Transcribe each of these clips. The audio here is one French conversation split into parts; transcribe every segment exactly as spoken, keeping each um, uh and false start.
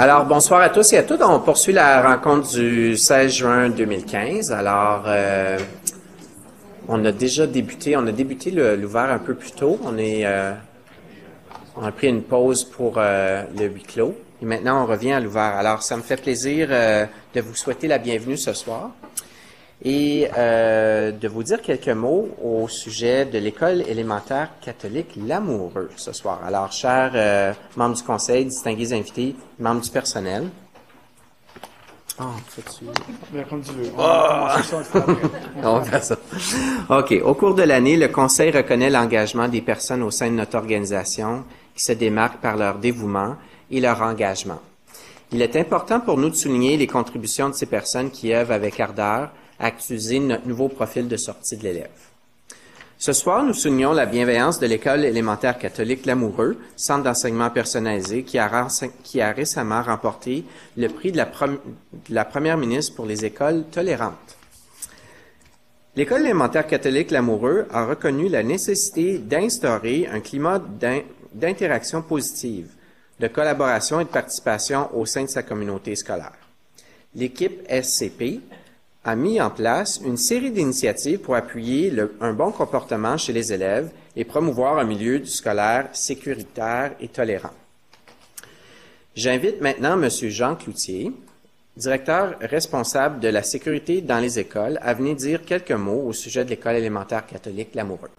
Alors, bonsoir à tous et à toutes. On poursuit la rencontre du seize juin deux mille quinze. Alors, euh, on a déjà débuté, on a débuté le- l'ouvert un peu plus tôt. On est, euh, on a pris une pause pour euh, le huis clos. Et maintenant, on revient à l'ouvert. Alors, ça me fait plaisir euh, de vous souhaiter la bienvenue ce soir et euh, de vous dire quelques mots au sujet de l'école élémentaire catholique L'Amoureux ce soir. Alors, chers euh, membres du conseil, distingués invités, membres du personnel. Ah, oh, fais-tu... Bien, comme tu veux. On va commencer ça, on fera après. On va faire ça. OK. Au cours de l'année, le conseil reconnaît l'engagement des personnes au sein de notre organisation qui se démarquent par leur dévouement et leur engagement. Il est important pour nous de souligner les contributions de ces personnes qui œuvrent avec ardeur à actualiser notre nouveau profil de sortie de l'élève. Ce soir, nous soulignons la bienveillance de l'École élémentaire catholique L'Amoureux, centre d'enseignement personnalisé, qui a, rense- qui a récemment remporté le prix de la, prom- de la première ministre pour les écoles tolérantes. L'École élémentaire catholique L'Amoureux a reconnu la nécessité d'instaurer un climat d'in- d'interaction positive, de collaboration et de participation au sein de sa communauté scolaire. L'équipe S C P a mis en place une série d'initiatives pour appuyer le, un bon comportement chez les élèves et promouvoir un milieu du scolaire sécuritaire et tolérant. J'invite maintenant M. Jean Cloutier, directeur responsable de la sécurité dans les écoles, à venir dire quelques mots au sujet de l'École élémentaire catholique L'Amoureux.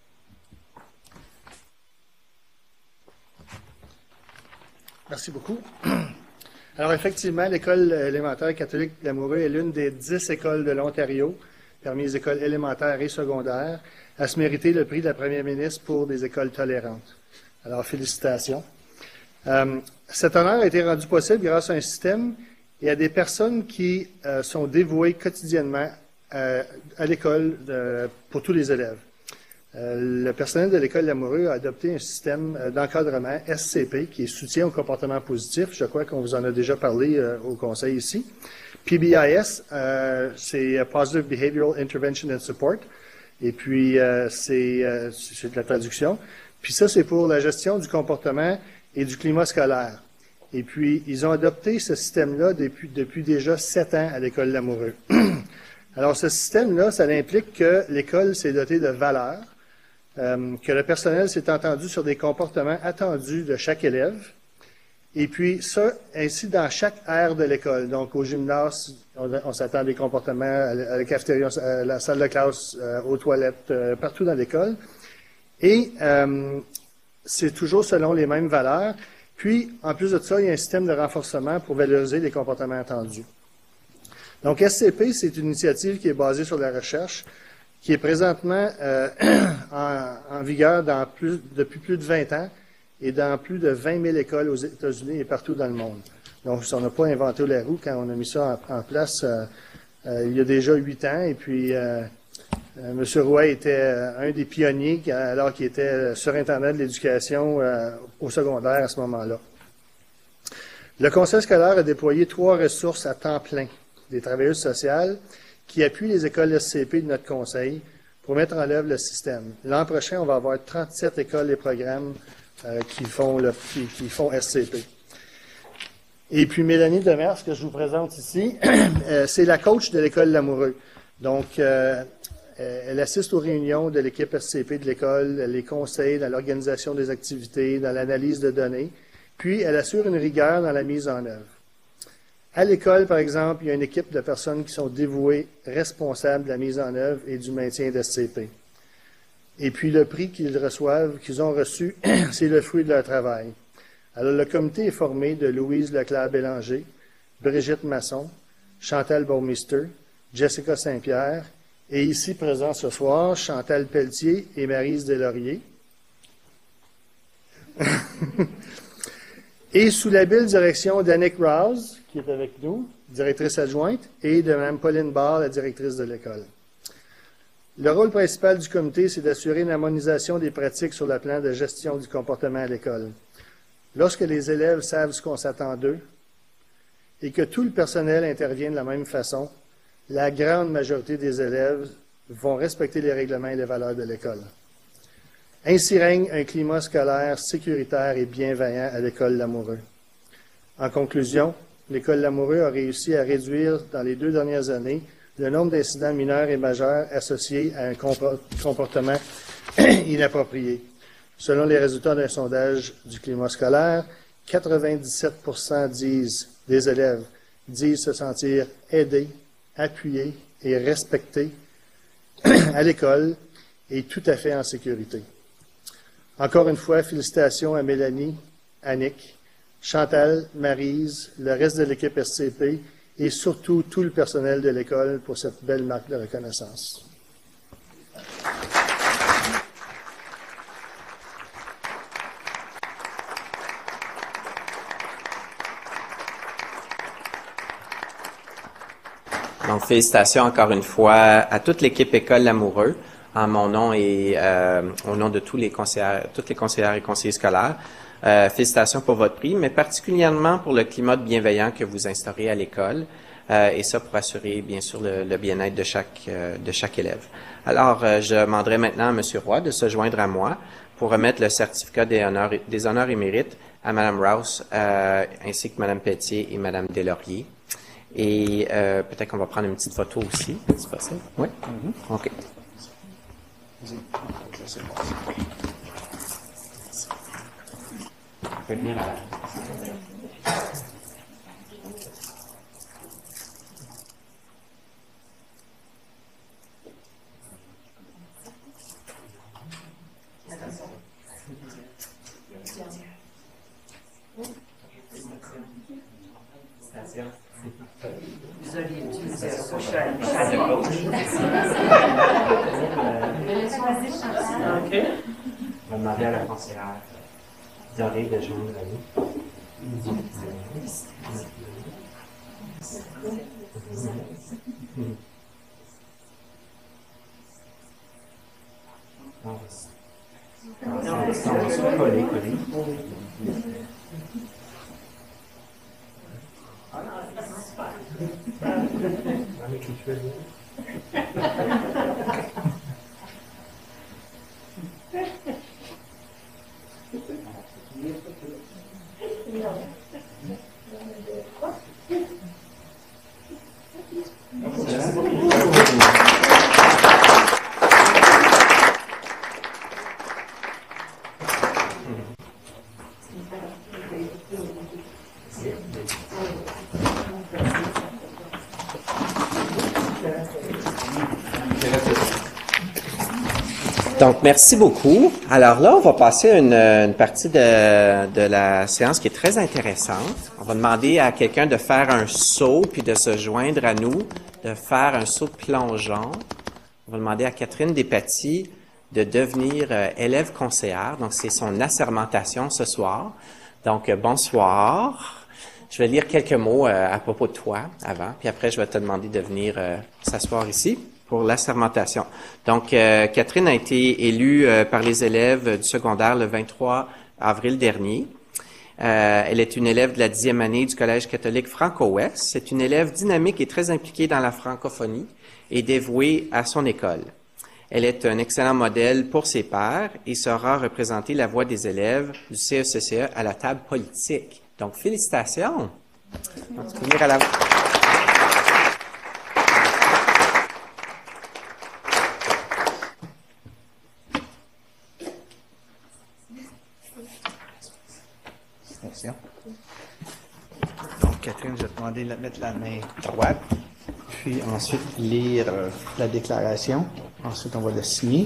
Merci beaucoup. Alors, effectivement, l'École élémentaire catholique L'Amoureux est l'une des dix écoles de l'Ontario, parmi les écoles élémentaires et secondaires, à se mériter le prix de la première ministre pour des écoles tolérantes. Alors, félicitations. Euh, cet honneur a été rendu possible grâce à un système et à des personnes qui euh, sont dévouées quotidiennement euh, à l'école euh, pour tous les élèves. Euh, le personnel de l'École L'Amoureux a adopté un système euh, d'encadrement S C P qui est soutien au comportement positif. Je crois qu'on vous en a déjà parlé euh, au conseil ici. P B I S, euh, c'est uh, Positive Behavioral Intervention and Support. Et puis, euh, c'est, euh, c'est de la traduction. Puis ça, c'est pour la gestion du comportement et du climat scolaire. Et puis, ils ont adopté ce système-là depuis, depuis déjà sept ans à l'École L'Amoureux. Alors, ce système-là, ça implique que l'école s'est dotée de valeurs, Euh, que le personnel s'est entendu sur des comportements attendus de chaque élève, et puis ça, ainsi dans chaque aire de l'école. Donc, au gymnase, on, on s'attend à des comportements, à la, à la cafétéria, à la salle de classe, euh, aux toilettes, euh, partout dans l'école. Et euh, c'est toujours selon les mêmes valeurs. Puis, en plus de ça, il y a un système de renforcement pour valoriser les comportements attendus. Donc, S C P, c'est une initiative qui est basée sur la recherche, qui est présentement euh, en, en vigueur dans plus, depuis plus de vingt ans et dans plus de vingt mille écoles aux États-Unis et partout dans le monde. Donc, on n'a pas inventé la roue quand on a mis ça en, en place euh, euh, il y a déjà huit ans. Et puis, euh, euh, M. Roy était euh, un des pionniers alors qu'il était surintendant de l'éducation euh, au secondaire à ce moment-là. Le conseil scolaire a déployé trois ressources à temps plein, des travailleuses sociales, qui appuie les écoles S C P de notre conseil pour mettre en œuvre le système. L'an prochain, on va avoir trente-sept écoles et programmes euh, qui, font le, qui, qui font S C P. Et puis Mélanie Demers, que je vous présente ici, euh, c'est la coach de l'École L'Amoureux. Donc, euh, elle assiste aux réunions de l'équipe S C P de l'école, elle les conseille dans l'organisation des activités, dans l'analyse de données, puis elle assure une rigueur dans la mise en œuvre. À l'école, par exemple, il y a une équipe de personnes qui sont dévouées, responsables de la mise en œuvre et du maintien d'S C P. Et puis, le prix qu'ils reçoivent, qu'ils ont reçu, c'est le fruit de leur travail. Alors, le comité est formé de Louise Leclerc-Bélanger, Brigitte Masson, Chantal Baumeister, Jessica Saint-Pierre, et ici présents ce soir, Chantal Pelletier et Maryse Deslauriers. Et sous l'habile direction d'Annick Rouse, qui est avec nous, directrice adjointe, et de Mme Pauline Barr, la directrice de l'école. Le rôle principal du comité, c'est d'assurer une harmonisation des pratiques sur le plan de gestion du comportement à l'école. Lorsque les élèves savent ce qu'on s'attend d'eux et que tout le personnel intervient de la même façon, la grande majorité des élèves vont respecter les règlements et les valeurs de l'école. Ainsi règne un climat scolaire sécuritaire et bienveillant à l'École L'Amoureux. En conclusion, l'École Lamoureux a réussi à réduire dans les deux dernières années le nombre d'incidents mineurs et majeurs associés à un comportement inapproprié. Selon les résultats d'un sondage du climat scolaire, quatre-vingt-dix-sept pour cent disent, des élèves disent se sentir aidés, appuyés et respectés à l'école et tout à fait en sécurité. Encore une fois, félicitations à Mélanie, Annick, Chantal, Maryse, le reste de l'équipe S C P et surtout tout le personnel de l'école pour cette belle marque de reconnaissance. Donc, félicitations encore une fois à toute l'équipe École Lamoureux, en mon nom et euh, au nom de tous les conseillers, toutes les conseillères et conseillers scolaires. Euh, félicitations pour votre prix, mais particulièrement pour le climat bienveillant que vous instaurez à l'école, euh, et ça pour assurer, bien sûr, le, le bien-être de chaque, euh, de chaque élève. Alors, euh, je demanderai maintenant à M. Roy de se joindre à moi pour remettre le certificat des honneurs, des honneurs et mérites à Mme Rouse, euh, ainsi que Mme Pelletier et Mme Deslauriers. Et euh, peut-être qu'on va prendre une petite photo aussi, c'est possible? Oui? Mm-hmm. OK. On peut venir à la... Vous auriez utilisé ça chat de gauche. OK. On va demander à la conseillère Dorée de joindre à nous. On va se coller, coller. Avec les cheveux. Donc, merci beaucoup. Alors là, on va passer à une, une partie de, de la séance qui est très intéressante. On va demander à quelqu'un de faire un saut, puis de se joindre à nous, de faire un saut de plongeon. On va demander à Catherine Despatie de devenir euh, élève conseillère. Donc, c'est son assermentation ce soir. Donc, euh, bonsoir. Je vais lire quelques mots euh, à propos de toi avant, puis après, je vais te demander de venir euh, s'asseoir ici pour l'assermentation. Donc, euh, Catherine a été élue euh, par les élèves du secondaire le vingt-trois avril dernier. Euh, elle est une élève de la dixième année du Collège catholique Franco-Ouest. C'est une élève dynamique et très impliquée dans la francophonie et dévouée à son école. Elle est un excellent modèle pour ses pairs et saura représenter la voix des élèves du C E C C E à la table politique. Donc, félicitations! Donc, tu peux venir à la... Donc, Catherine, je vais te demander de mettre la main droite, puis ensuite lire euh, la déclaration. Ensuite, on va le signer.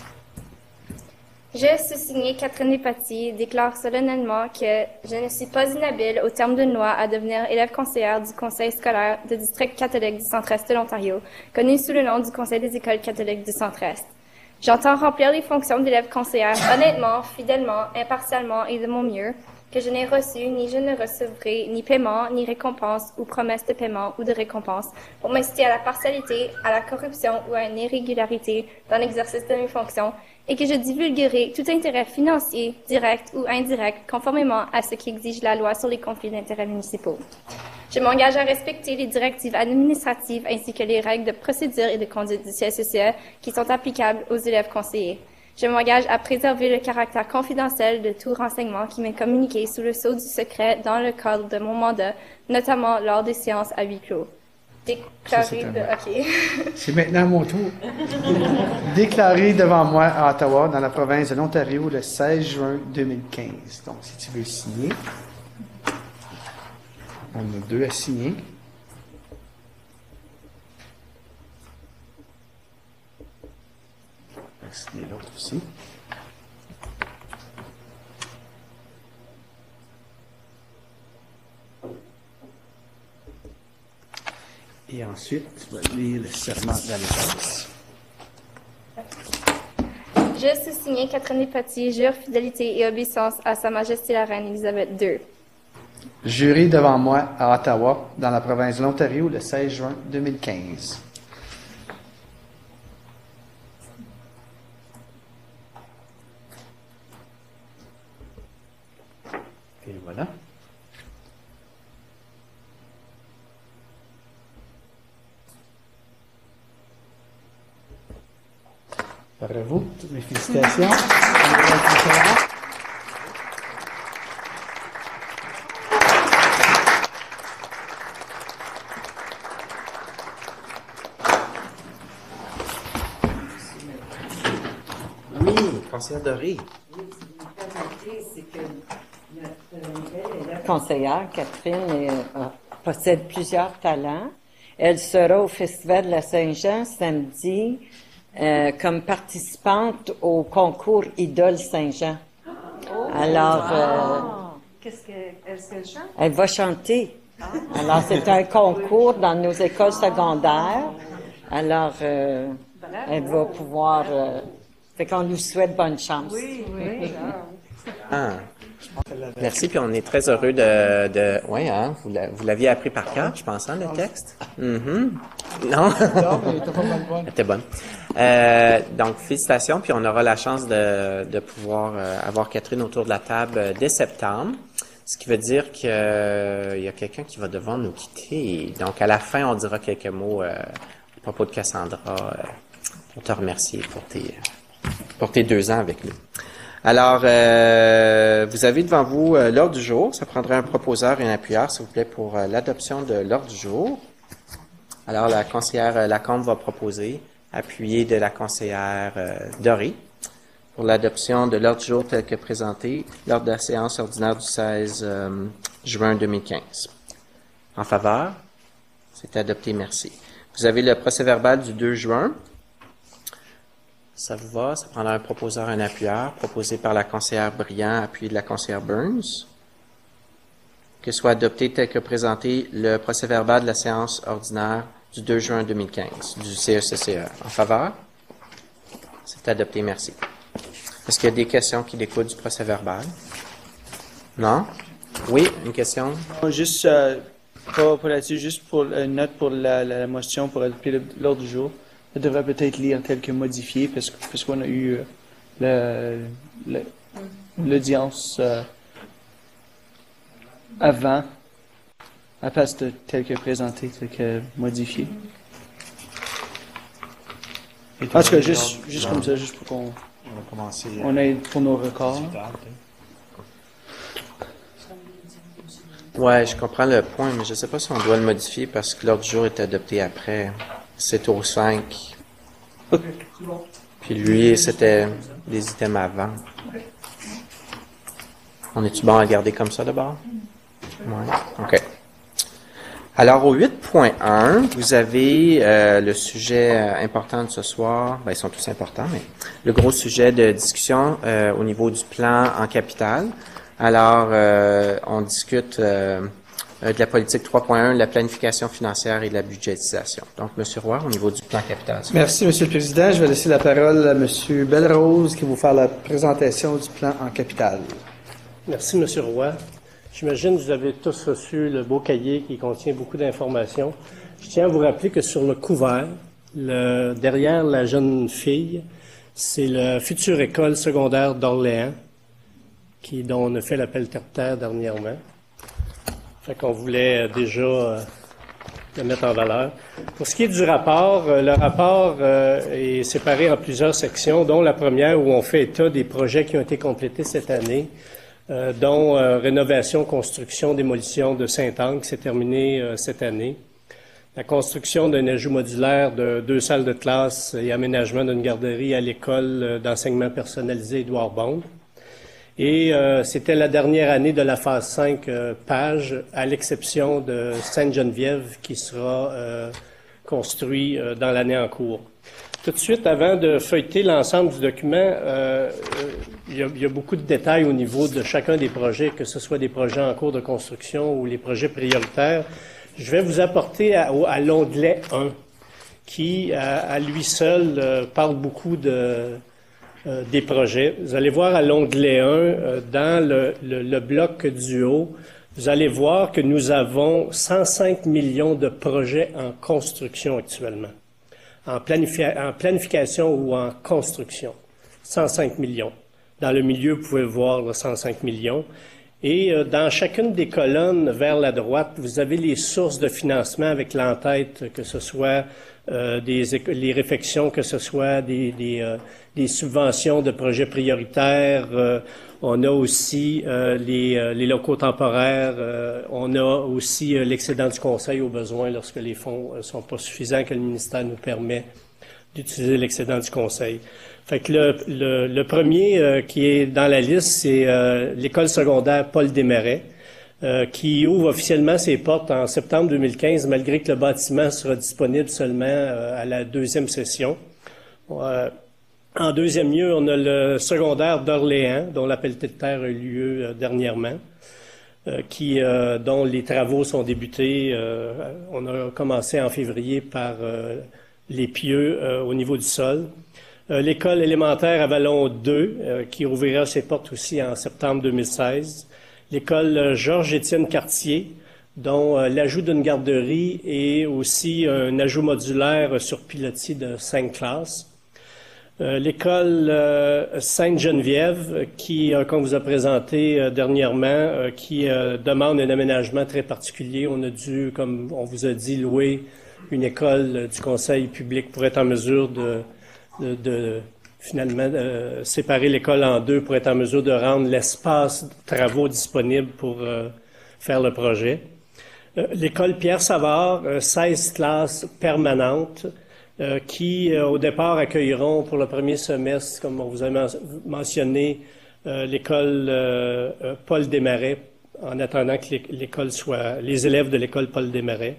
Je, sous-signé Catherine Despatie, déclare solennellement que je ne suis pas inhabile, au terme d'une loi, à devenir élève conseillère du Conseil scolaire de district catholique du Centre-Est de l'Ontario, connu sous le nom du Conseil des écoles catholiques du Centre-Est. J'entends remplir les fonctions d'élève conseillère honnêtement, fidèlement, impartialement et de mon mieux, que je n'ai reçu, ni je ne recevrai, ni paiement, ni récompense, ou promesse de paiement ou de récompense, pour m'inciter à la partialité, à la corruption ou à une irrégularité dans l'exercice de mes fonctions, et que je divulguerai tout intérêt financier, direct ou indirect, conformément à ce qu'exige la loi sur les conflits d'intérêts municipaux. Je m'engage à respecter les directives administratives ainsi que les règles de procédure et de conduite du C E C C E qui sont applicables aux élèves conseillers. Je m'engage à préserver le caractère confidentiel de tout renseignement qui m'est communiqué sous le sceau du secret dans le cadre de mon mandat, notamment lors des séances à huis clos. Déclaré Ça, de... OK. C'est maintenant mon tour. Déclaré devant moi à Ottawa, dans la province de l'Ontario, le seize juin deux mille quinze. Donc, si tu veux signer, on a deux à signer. On va signer l'autre aussi. Et ensuite, tu vas lire le serment d'allégeance. Je suis signé Catherine Despatie, jure fidélité et obéissance à Sa Majesté la Reine Élisabeth deux. Juré devant moi à Ottawa, dans la province de l'Ontario, le seize juin deux mille quinze. Et voilà. Bravo, toutes mes félicitations. Oui, conseillère Doré. C'est que notre nouvelle élève conseillère, Catherine, est, euh, possède plusieurs talents. Elle sera au Festival de la Saint-Jean samedi euh, comme participante au concours Idole Saint-Jean. Alors, euh, Qu'est-ce qu'elle se chante? elle va chanter. Alors, c'est un concours dans nos écoles secondaires. Alors, euh, elle va pouvoir... Euh, fait qu'on lui souhaite bonne chance. Oui, oui. Ah. Merci, puis on est très heureux de... de oui, hein, vous l'a- vous l'aviez appris par cœur, je pense, hein, le texte? Mhm. Non? Non, mais t'as pas mal bonne. Elle était bonne. Euh, donc, félicitations, puis on aura la chance de, de pouvoir euh, avoir Catherine autour de la table euh, dès septembre, ce qui veut dire qu'il y a quelqu'un qui va devoir nous quitter. Donc, à la fin, on dira quelques mots euh, à propos de Cassandra euh, pour te remercier pour tes, pour tes deux ans avec nous. Alors, euh, vous avez devant vous euh, l'ordre du jour. Ça prendrait un proposeur et un appuyeur, s'il vous plaît, pour euh, l'adoption de l'ordre du jour. Alors, la conseillère euh, Lacombe va proposer, appuyé de la conseillère euh, Doré, pour l'adoption de l'ordre du jour tel que présenté lors de la séance ordinaire du seize euh, juin deux mille quinze. En faveur? C'est adopté, merci. Vous avez le procès-verbal du deux juin. Ça vous va? Ça prendra un proposeur et un appuyeur, proposé par la conseillère Briand, appuyé de la conseillère Burns. Que soit adopté tel que présenté le procès-verbal de la séance ordinaire du deux juin deux mille quinze, du C E C C E. En faveur? C'est adopté, merci. Est-ce qu'il y a des questions qui découlent du procès-verbal? Non? Oui, une question? Juste, euh, pas, pas là-dessus, juste pour une note pour la, la, la motion pour adopter le- l'ordre du jour. Je devrais peut-être lire tel que modifié parce, que- parce qu'on a eu euh, le- le- l'audience euh, avant, à place de tel que présenté, tel que modifié. En tout cas, juste, juste comme ça, juste pour qu'on On va commencer. euh, on aille pour nos records. Ouais, je comprends le point, mais je ne sais pas si on doit le modifier parce que l'ordre du jour est adopté après. C'est au cinq. Puis lui, c'était des items avant. On est-tu bon à garder comme ça d'abord? Ouais. OK. Alors, au huit point un, vous avez euh, le sujet euh, important de ce soir. Ben, ils sont tous importants, mais le gros sujet de discussion euh, au niveau du plan en capital. Alors, euh, on discute euh, euh, de la politique trois point un, de la planification financière et de la budgétisation. Donc, M. Roy, au niveau du plan capital. Merci, Monsieur le Président. Je vais laisser la parole à M. Belrose qui va vous faire la présentation du plan en capital. Merci, M. Roy. J'imagine que vous avez tous reçu le beau cahier qui contient beaucoup d'informations. Je tiens à vous rappeler que sur le couvert, le, derrière la jeune fille, c'est la future école secondaire d'Orléans, qui, dont on a fait l'appel terre-terre dernièrement. Fait qu'on voulait déjà euh, le mettre en valeur. Pour ce qui est du rapport, euh, le rapport euh, est séparé en plusieurs sections, dont la première où on fait état des projets qui ont été complétés cette année, euh, dont euh, rénovation, construction, démolition de Sainte-Anne qui s'est terminée euh, cette année. La construction d'un ajout modulaire de deux salles de classe et aménagement d'une garderie à l'école d'enseignement personnalisé Édouard Bond. Et euh, c'était la dernière année de la phase cinq euh, Page, à l'exception de Sainte-Geneviève qui sera euh, construit euh, dans l'année en cours. Tout de suite, avant de feuilleter l'ensemble du document, euh, il, y a, il y a beaucoup de détails au niveau de chacun des projets, que ce soit des projets en cours de construction ou les projets prioritaires. Je vais vous apporter à, à l'onglet un, qui, à, à lui seul, euh, parle beaucoup de, euh, des projets. Vous allez voir à l'onglet un, euh, dans le, le, le bloc du haut, vous allez voir que nous avons cent cinq millions de projets en construction actuellement, en, planifi- en planification ou en construction. cent cinq millions. Dans le milieu, vous pouvez voir là, cent cinq millions. Et euh, dans chacune des colonnes vers la droite, vous avez les sources de financement avec l'en-tête, que ce soit euh, des les réfections, que ce soit des, des, euh, des subventions de projets prioritaires. Euh, on a aussi euh, les, euh, les locaux temporaires. Euh, on a aussi euh, l'excédent du conseil au besoin lorsque les fonds ne euh, sont pas suffisants, que le ministère nous permet d'utiliser l'excédent du conseil. Fait que le, le, le premier euh, qui est dans la liste, c'est euh, l'école secondaire Paul Desmarais, euh, qui ouvre officiellement ses portes en septembre deux mille quinze, malgré que le bâtiment sera disponible seulement euh, à la deuxième session. Euh, en deuxième lieu, on a le secondaire d'Orléans, dont la pelletée de terre a eu lieu euh, dernièrement, euh, qui, euh, dont les travaux sont débutés. Euh, on a commencé en février par euh, les pieux euh, au niveau du sol. Euh, l'école élémentaire Avalon deux, euh, qui ouvrira ses portes aussi en septembre deux mille seize. L'école euh, Georges-Étienne Cartier, dont euh, l'ajout d'une garderie et aussi un ajout modulaire sur pilotis de cinq classes. Euh, l'école euh, Sainte-Geneviève, qui, euh, qu'on vous a présenté euh, dernièrement, euh, qui euh, demande un aménagement très particulier. On a dû, comme on vous a dit, louer une école euh, du conseil public pour être en mesure de De, de finalement euh, séparer l'école en deux pour être en mesure de rendre l'espace de travaux disponible pour euh, faire le projet. Euh, l'école Pierre Savard, euh, seize classes permanentes euh, qui, euh, au départ, accueilleront pour le premier semestre, comme on vous a men- mentionné, euh, l'école euh, euh, Paul Desmarais, en attendant que l'école soit, les élèves de l'école Paul Desmarais.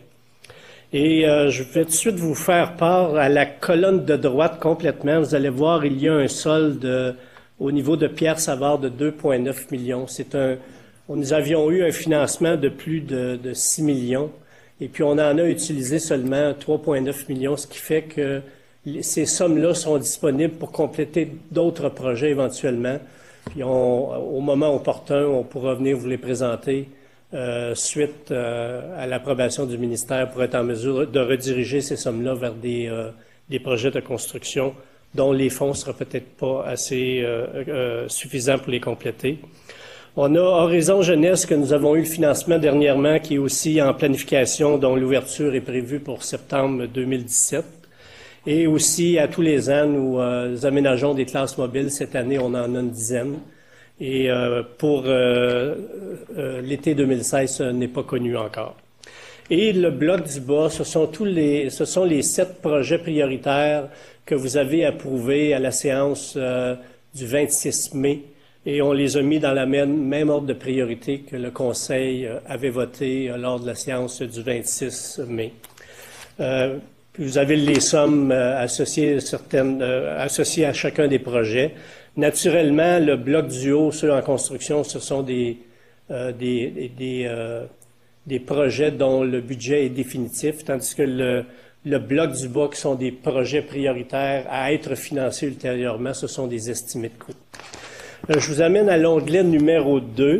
Et euh, je vais tout de suite vous faire part à la colonne de droite complètement. Vous allez voir, il y a un solde euh, au niveau de Pierre Savard de deux virgule neuf millions. C'est un, nous avions eu un financement de plus de, de six millions. Et puis, on en a utilisé seulement trois virgule neuf millions, ce qui fait que ces sommes-là sont disponibles pour compléter d'autres projets éventuellement. Puis, on, au moment opportun, on pourra venir vous les présenter. Euh, suite euh, à l'approbation du ministère pour être en mesure de rediriger ces sommes-là vers des, euh, des projets de construction dont les fonds ne seront peut-être pas assez euh, euh, suffisants pour les compléter. On a Horizon Jeunesse que nous avons eu le financement dernièrement qui est aussi en planification dont l'ouverture est prévue pour septembre deux mille dix-sept. Et aussi à tous les ans, nous euh, aménageons des classes mobiles. Cette année, on en a une dizaine. Et euh, pour euh, euh, l'été deux mille seize, ce n'est pas connu encore. Et le bloc du bas, ce sont tous les, ce sont les sept projets prioritaires que vous avez approuvés à la séance euh, du vingt-six mai. Et on les a mis dans la même, même ordre de priorité que le Conseil euh, avait voté euh, lors de la séance du vingt-six mai. Euh, vous avez les sommes euh, associées, certaines, euh, associées à chacun des projets. Naturellement, le bloc du haut, ceux en construction, ce sont des, euh, des, des, des, euh, des projets dont le budget est définitif, tandis que le, le bloc du bas, qui sont des projets prioritaires à être financés ultérieurement, ce sont des estimés de coûts. Euh, je vous amène à l'onglet numéro deux.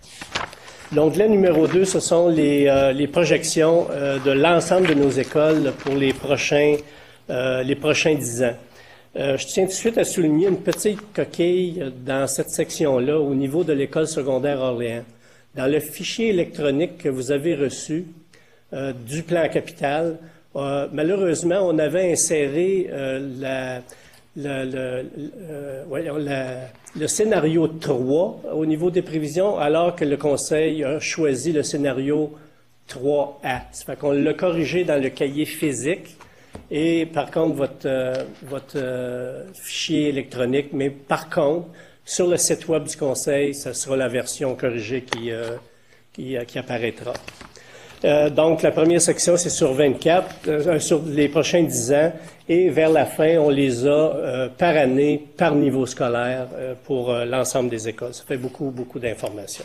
L'onglet numéro deux, ce sont les, euh, les projections euh, de l'ensemble de nos écoles pour les prochains, euh, les prochains dix ans. Euh, je tiens tout de suite à souligner une petite coquille dans cette section-là au niveau de l'école secondaire Orléans. Dans le fichier électronique que vous avez reçu, euh, du plan capital. Euh, malheureusement, on avait inséré euh, la, la, le, euh, voyons, la, le scénario trois au niveau des prévisions, alors que le Conseil a choisi le scénario trois A. Ça fait qu'on l'a corrigé dans le cahier physique. Et par contre, votre, euh, votre euh, fichier électronique, mais par contre, sur le site web du Conseil, ce sera la version corrigée qui, euh, qui, euh, qui apparaîtra. Euh, donc, la première section, c'est sur vingt-quatre, euh, sur les prochains dix ans, et vers la fin, on les a euh, par année, par niveau scolaire, euh, pour euh, l'ensemble des écoles. Ça fait beaucoup, beaucoup d'informations.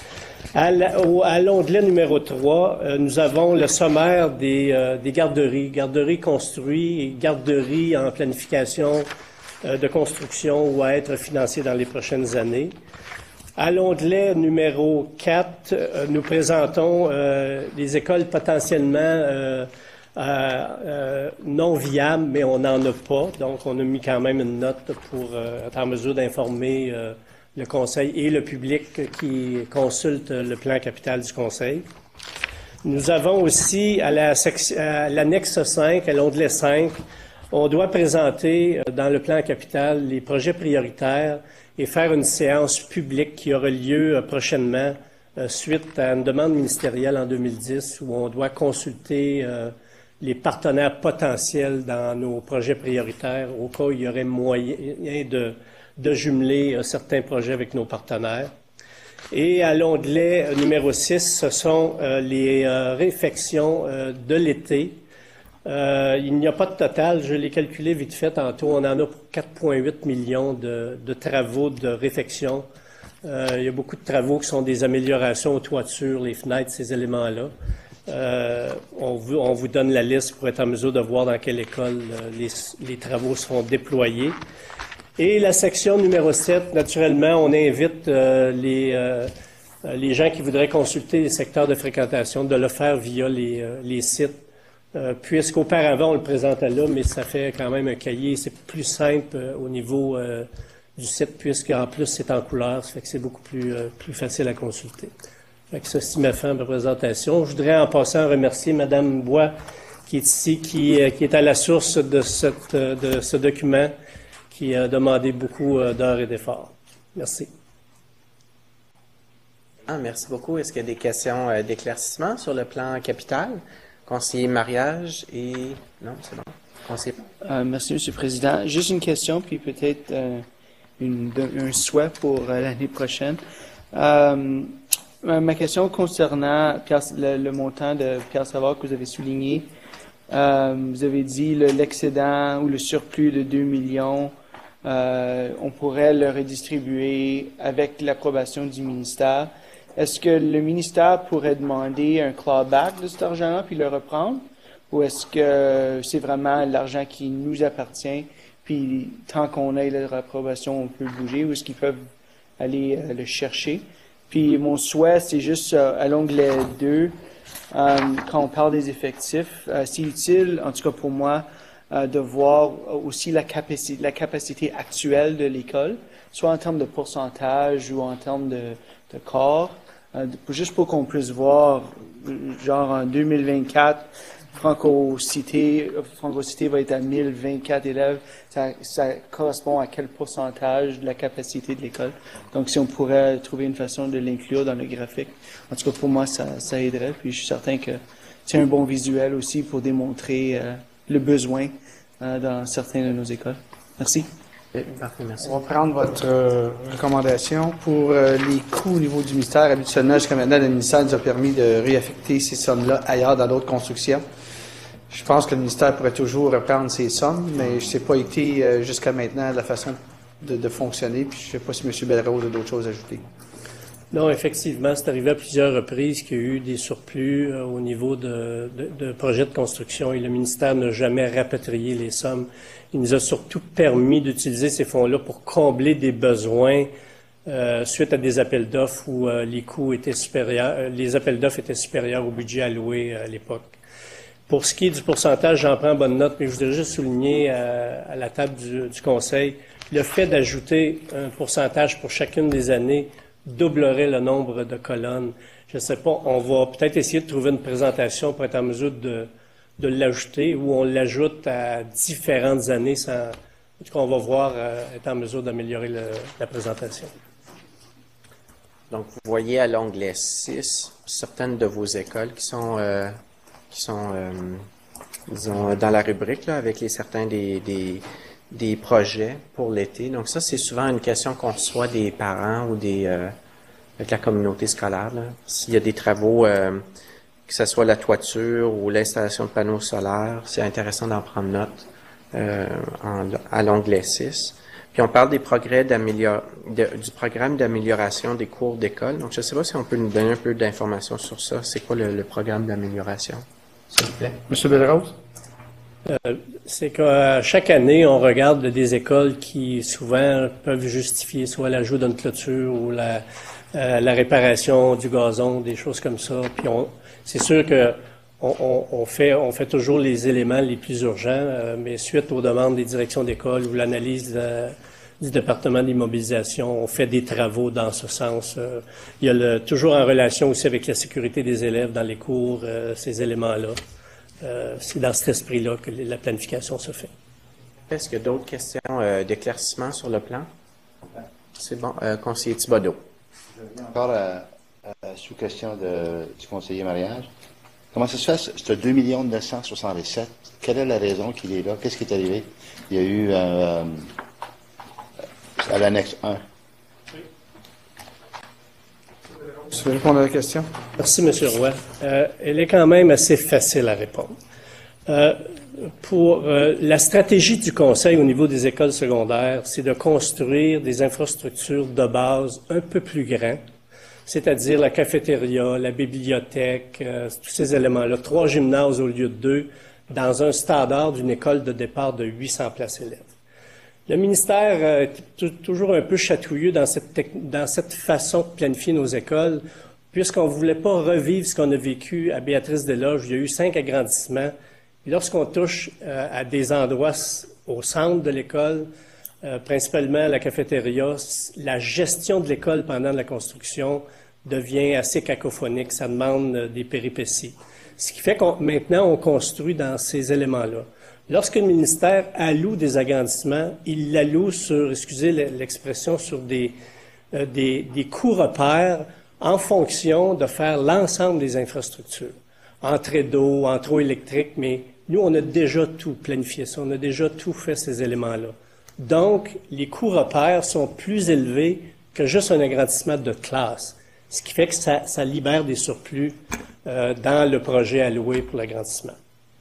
À, à l'onglet numéro trois, euh, nous avons le sommaire des, euh, des garderies, garderies construites et garderies en planification euh, de construction ou à être financées dans les prochaines années. À l'onglet numéro quatre, euh, nous présentons euh, les écoles potentiellement euh, euh, euh, non viables, mais on n'en a pas. Donc, on a mis quand même une note pour euh, être en mesure d'informer euh, le Conseil et le public qui consulte le plan capital du Conseil. Nous avons aussi à la section, à l'annexe cinq, à l'onglet cinq, on doit présenter dans le plan capital les projets prioritaires et faire une séance publique qui aura lieu prochainement euh, suite à une demande ministérielle en deux mille dix où on doit consulter euh, les partenaires potentiels dans nos projets prioritaires au cas où il y aurait moyen de de jumeler euh, certains projets avec nos partenaires. Et à l'onglet euh, numéro six, ce sont euh, les euh, réfections euh, de l'été. Euh, il n'y a pas de total, je l'ai calculé vite fait tantôt, on en a pour quatre virgule huit millions de, de travaux de réfection. Euh, il y a beaucoup de travaux qui sont des améliorations aux toitures, les fenêtres, ces éléments-là. Euh, on, vous, on vous donne la liste pour être en mesure de voir dans quelle école euh, les, les travaux seront déployés. Et la section numéro sept, naturellement, on invite euh, les, euh, les gens qui voudraient consulter les secteurs de fréquentation de le faire via les, euh, les sites, euh, puisqu'auparavant, on le présentait là, mais ça fait quand même un cahier, c'est plus simple euh, au niveau euh, du site, puisqu'en plus, c'est en couleur, ça fait que c'est beaucoup plus, euh, plus facile à consulter. Fait que ceci m'a fait ma présentation. Je voudrais en passant remercier Mme Bois, qui est ici, qui, euh, qui est à la source de, cette, euh, de ce document, qui a demandé beaucoup d'heures et d'efforts. Merci. Ah, merci beaucoup. Est-ce qu'il y a des questions euh, d'éclaircissement sur le plan capital? Conseiller mariage et... Non, c'est bon. Conseiller... Euh, merci, M. le Président. Juste une question, puis peut-être euh, une, un souhait pour euh, l'année prochaine. Euh, ma question concernant Pierre, le, le montant de Pierre Savard que vous avez souligné, euh, vous avez dit le, l'excédent ou le surplus de deux millions. Euh, on pourrait le redistribuer avec l'approbation du ministère. Est-ce que le ministère pourrait demander un clawback de cet argent-là puis le reprendre? Ou est-ce que c'est vraiment l'argent qui nous appartient puis tant qu'on ait leur approbation, on peut bouger? Ou est-ce qu'ils peuvent aller euh, le chercher? Puis mon souhait, c'est juste euh, à l'onglet deux, euh, quand on parle des effectifs, euh, c'est utile, en tout cas pour moi, de voir aussi la capacité, la capacité actuelle de l'école, soit en termes de pourcentage ou en termes de, de corps, euh, juste pour qu'on puisse voir, genre en deux mille vingt-quatre, Franco-Cité, Franco-Cité va être à mille vingt-quatre élèves, ça, ça correspond à quel pourcentage de la capacité de l'école. Donc si on pourrait trouver une façon de l'inclure dans le graphique, en tout cas pour moi ça, ça aiderait, puis je suis certain que c'est un bon visuel aussi pour démontrer euh, le besoin euh, dans certaines de nos écoles. Merci. Parfait, merci. On va prendre votre euh, recommandation pour euh, les coûts au niveau du ministère. Habituellement, jusqu'à maintenant, le ministère nous a permis de réaffecter ces sommes-là ailleurs dans d'autres constructions. Je pense que le ministère pourrait toujours reprendre ces sommes, mais je ne sais pas été euh, jusqu'à maintenant la façon de, de fonctionner. Puis je ne sais pas si M. Belrose a d'autres choses à ajouter. Non, effectivement, c'est arrivé à plusieurs reprises qu'il y a eu des surplus euh, au niveau de, de, de projets de construction et le ministère n'a jamais rapatrié les sommes. Il nous a surtout permis d'utiliser ces fonds-là pour combler des besoins euh, suite à des appels d'offres où euh, les coûts étaient supérieurs, euh, les appels d'offres étaient supérieurs au budget alloué à l'époque. Pour ce qui est du pourcentage, j'en prends bonne note, mais je voudrais juste souligner à, à la table du, du Conseil, le fait d'ajouter un pourcentage pour chacune des années doublerait le nombre de colonnes. Je ne sais pas, on va peut-être essayer de trouver une présentation pour être en mesure de, de l'ajouter, ou on l'ajoute à différentes années sans... En tout cas, on va voir, euh, être en mesure d'améliorer la présentation. Donc, vous voyez à l'onglet six, certaines de vos écoles qui sont, euh, qui sont euh, disons, dans la rubrique, là, avec les certains des, des, des projets pour l'été. Donc, ça, c'est souvent une question qu'on reçoit des parents ou des, euh, avec la communauté scolaire. S'il y a des travaux, euh, que ce soit la toiture ou l'installation de panneaux solaires, c'est intéressant d'en prendre note euh, en, à l'onglet six. Puis on parle des progrès d'amélior... de, du programme d'amélioration des cours d'école. Donc, je ne sais pas si on peut nous donner un peu d'informations sur ça. C'est quoi le, le programme d'amélioration, s'il vous plaît? Monsieur Belrose? Euh, c'est qu'à chaque année, on regarde des écoles qui, souvent, peuvent justifier soit l'ajout d'une clôture ou la, euh, la réparation du gazon, des choses comme ça. Puis on, c'est sûr que On, on, on, fait, on fait toujours les éléments les plus urgents, euh, mais suite aux demandes des directions d'école ou l'analyse euh, du département d'immobilisation, on fait des travaux dans ce sens. Euh, il y a le, toujours en relation aussi avec la sécurité des élèves dans les cours, euh, ces éléments-là. Euh, c'est dans cet esprit-là que la planification se fait. Est-ce qu'il y a d'autres questions euh, d'éclaircissement sur le plan? C'est bon. Euh, conseiller Thibodeau. Je reviens encore à, à, sous question de, du conseiller mariage. Comment ça se fait, ce deux millions neuf cent soixante-sept? Quelle est la raison qu'il est là? Qu'est-ce qui est arrivé? Il y a eu euh, à l'annexe un. Tu veux répondre à la question? Merci, M. Roy. Euh, elle est quand même assez facile à répondre. Euh, pour euh, la stratégie du Conseil au niveau des écoles secondaires, c'est de construire des infrastructures de base un peu plus grandes, c'est-à-dire la cafétéria, la bibliothèque, euh, tous ces éléments-là, trois gymnases au lieu de deux, dans un standard d'une école de départ de huit cents places élèves. Le ministère euh, est toujours un peu chatouilleux dans cette, dans cette façon de planifier nos écoles, puisqu'on ne voulait pas revivre ce qu'on a vécu à Béatrice-des-Loges. Il y a eu cinq agrandissements. Et lorsqu'on touche euh, à des endroits au centre de l'école, Euh, principalement la cafétéria, la gestion de l'école pendant la construction devient assez cacophonique. Ça demande euh, des péripéties. Ce qui fait qu'on maintenant, on construit dans ces éléments-là. Lorsque le ministère alloue des agrandissements, il l'alloue sur, excusez l'expression, sur des, euh, des, des coûts repères en fonction de faire l'ensemble des infrastructures. Entrée d'eau, entrée électrique, mais nous, on a déjà tout planifié ça. On a déjà tout fait ces éléments-là. Donc, les coûts repères sont plus élevés que juste un agrandissement de classe, ce qui fait que ça, ça libère des surplus euh, dans le projet alloué pour l'agrandissement.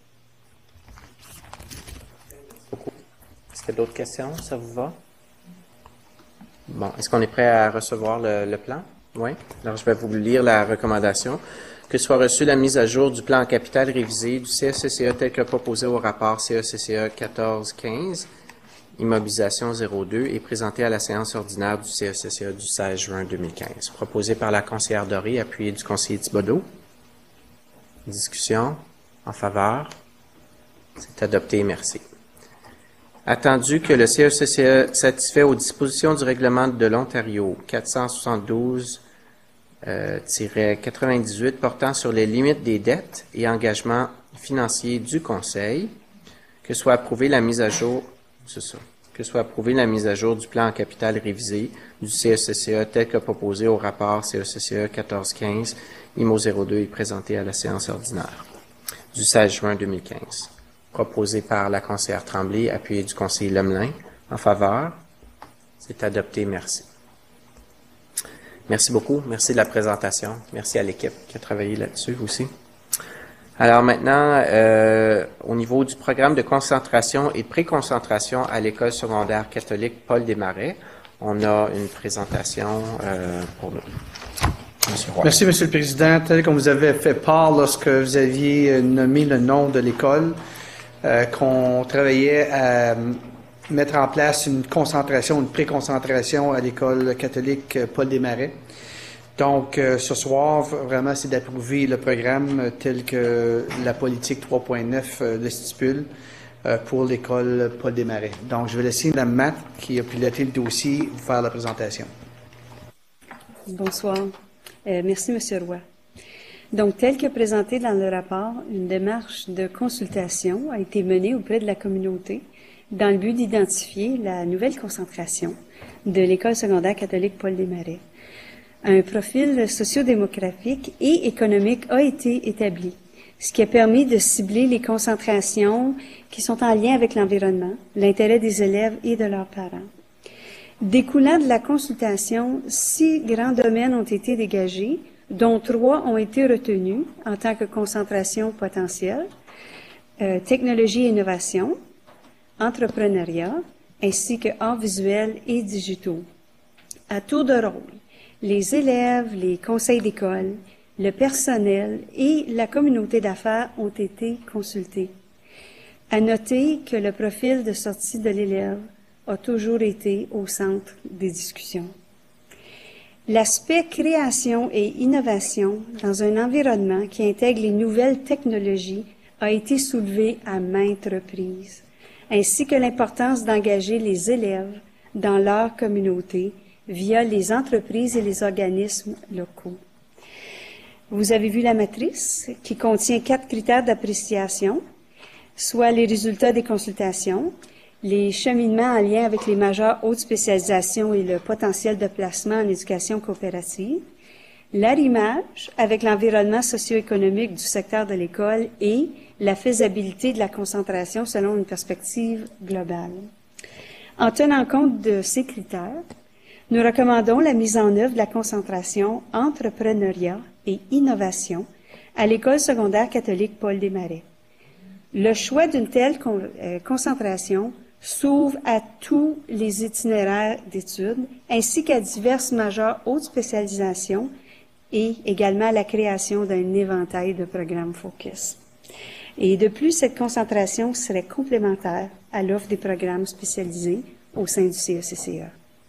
Est-ce qu'il y a d'autres questions? Ça vous va? Bon, est-ce qu'on est prêt à recevoir le, le plan? Oui. Alors, je vais vous lire la recommandation. Que soit reçue la mise à jour du plan en capital révisé du C E C C A tel que proposé au rapport C E C C A quatorze quinze, immobilisation zéro deux, et présenté à la séance ordinaire du C E C C A du seize juin deux mille quinze. Proposé par la conseillère Doré, appuyé du conseiller Thibodeau. Discussion en faveur. C'est adopté. Merci. Attendu que le C E C C A satisfait aux dispositions du règlement de l'Ontario quatre cent soixante-douze tiret quatre-vingt-dix-huit portant sur les limites des dettes et engagements financiers du Conseil, que soit approuvée la mise à jour, c'est ça, que soit approuvée la mise à jour du plan en capital révisé du C E C C A tel que proposé au rapport C E C C A quatorze quinze, I M O zéro deux et présenté à la séance ordinaire du seize juin deux mille quinze. Proposé par la conseillère Tremblay, appuyé du conseiller Lemelin. En faveur? C'est adopté. Merci. Merci beaucoup. Merci de la présentation. Merci à l'équipe qui a travaillé là-dessus aussi. Alors maintenant, euh, au niveau du programme de concentration et de préconcentration à l'école secondaire catholique Paul Desmarais, on a une présentation euh, pour nous. Monsieur Roy. Merci, Monsieur le Président. Tel qu'on vous avait fait part lorsque vous aviez nommé le nom de l'école, euh, qu'on travaillait à mettre en place une concentration, une préconcentration à l'école catholique Paul Desmarais. Donc, euh, ce soir, vraiment, c'est d'approuver le programme tel que la politique trois point neuf euh, le stipule euh, pour l'école Paul Desmarais. Donc, je vais laisser Mme Matt, qui a piloté le dossier, vous faire la présentation. Bonsoir. Euh, merci, M. Roy. Donc, tel que présenté dans le rapport, une démarche de consultation a été menée auprès de la communauté dans le but d'identifier la nouvelle concentration de l'École secondaire catholique Paul Desmarais. Un profil sociodémographique et économique a été établi, ce qui a permis de cibler les concentrations qui sont en lien avec l'environnement, l'intérêt des élèves et de leurs parents. Découlant de la consultation, six grands domaines ont été dégagés, dont trois ont été retenus en tant que concentration potentielle, euh, technologie et innovation, entrepreneuriat, ainsi que arts visuels et digitaux. À tour de rôle, les élèves, les conseils d'école, le personnel et la communauté d'affaires ont été consultés. À noter que le profil de sortie de l'élève a toujours été au centre des discussions. L'aspect création et innovation dans un environnement qui intègre les nouvelles technologies a été soulevé à maintes reprises, ainsi que l'importance d'engager les élèves dans leur communauté via les entreprises et les organismes locaux. Vous avez vu la matrice qui contient quatre critères d'appréciation, soit les résultats des consultations, les cheminements en lien avec les majeures hautes spécialisations et le potentiel de placement en éducation coopérative, l'arrimage avec l'environnement socio-économique du secteur de l'école et la faisabilité de la concentration selon une perspective globale. En tenant compte de ces critères, nous recommandons la mise en œuvre de la concentration entrepreneuriat et innovation à l'École secondaire catholique Paul Desmarais. Le choix d'une telle con, euh, concentration s'ouvre à tous les itinéraires d'études, ainsi qu'à diverses majeures hautes spécialisations et également à la création d'un éventail de programmes focus. Et de plus, cette concentration serait complémentaire à l'offre des programmes spécialisés au sein du C E C C A.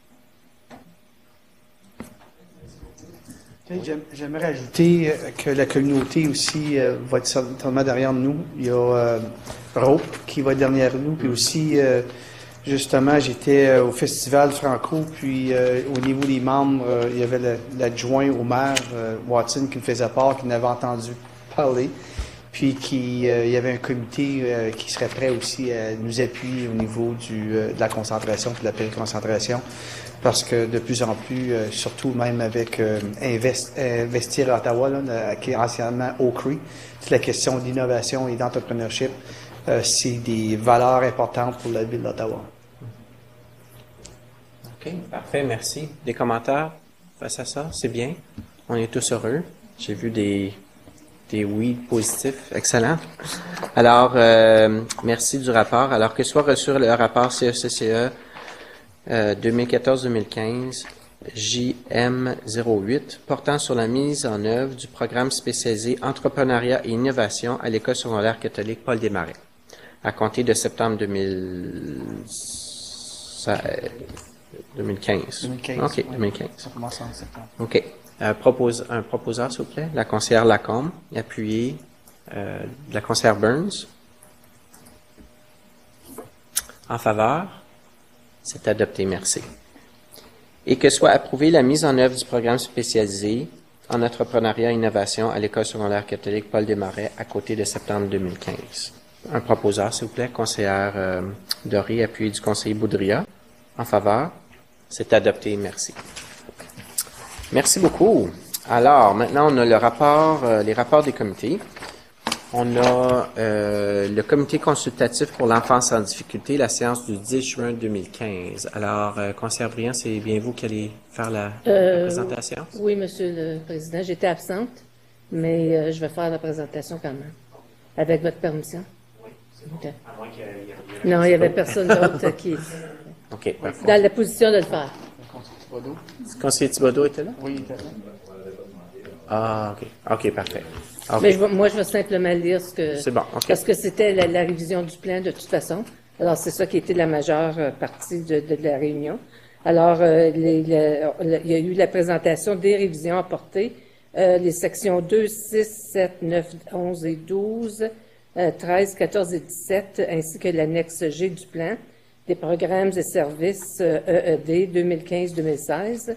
J'aimerais ajouter que la communauté aussi euh, va être certainement derrière nous. Il y a euh, Rope qui va être derrière nous, puis aussi, euh, justement, j'étais euh, au Festival Franco, puis euh, au niveau des membres, euh, il y avait l'adjoint au maire, euh, Watson, qui me faisait part, qui n'avait entendu parler, puis qui, euh, il y avait un comité euh, qui serait prêt aussi à nous appuyer au niveau du, euh, de la concentration, puis de la périconcentration. Parce que de plus en plus, euh, surtout même avec euh, Invest, Investir à Ottawa, là, qui est anciennement Oakry, c'est la question d'innovation et d'entrepreneurship, euh, c'est des valeurs importantes pour la ville d'Ottawa. OK, parfait, merci. Des commentaires face à ça? C'est bien. On est tous heureux. J'ai vu des, des oui positifs. Excellent. Alors, euh, merci du rapport. Alors, que soit reçu le rapport C E C C E Euh, deux mille quatorze deux mille quinze, J M zéro huit, portant sur la mise en œuvre du programme spécialisé Entrepreneuriat et Innovation à l'École secondaire catholique Paul Desmarais, à compter de septembre deux mille quinze. deux mille quinze. OK, Oui. deux mille quinze. Ça commence en septembre. OK. Euh, propose, un proposeur, s'il vous plaît. La conseillère Lacombe, appuyée. Euh, la conseillère Burns. En faveur. C'est adopté, merci. Et que soit approuvée la mise en œuvre du programme spécialisé en entrepreneuriat et innovation à l'École secondaire catholique Paul Desmarais à côté de septembre deux mille quinze. Un proposeur, s'il vous plaît, conseillère euh, Doré, appuyé du conseiller Boudria. En faveur. C'est adopté, merci. Merci beaucoup. Alors, maintenant, on a le rapport, euh, les rapports des comités. On a euh, le comité consultatif pour l'enfance en difficulté, la séance du dix juin deux mille quinze. Alors, euh, conseillère Briand, c'est bien vous qui allez faire la, Euh, la présentation? Oui, Monsieur le Président. J'étais absente, mais euh, je vais faire la présentation quand même, avec votre permission. Oui, c'est bon. OK. À moins qu'il y ait- Non, il n'y avait personne d'autre qui OK, parfait. dans la position de le faire. Le conseiller Thibodeau était là? Oui, il était là. Ah, OK. OK, parfait. OK. Mais je vais- moi, je vais simplement lire ce que... C'est bon, OK. Parce que c'était la, la révision du plan de toute façon. Alors, c'est ça qui était la majeure euh, partie de, de, de la réunion. Alors, euh, les- le- le- il y a eu la présentation des révisions apportées, euh, les sections deux, six, sept, neuf, onze et douze, euh, treize, quatorze et dix-sept, ainsi que l'annexe G du plan, des programmes et services euh, E E D deux mille quinze deux mille seize,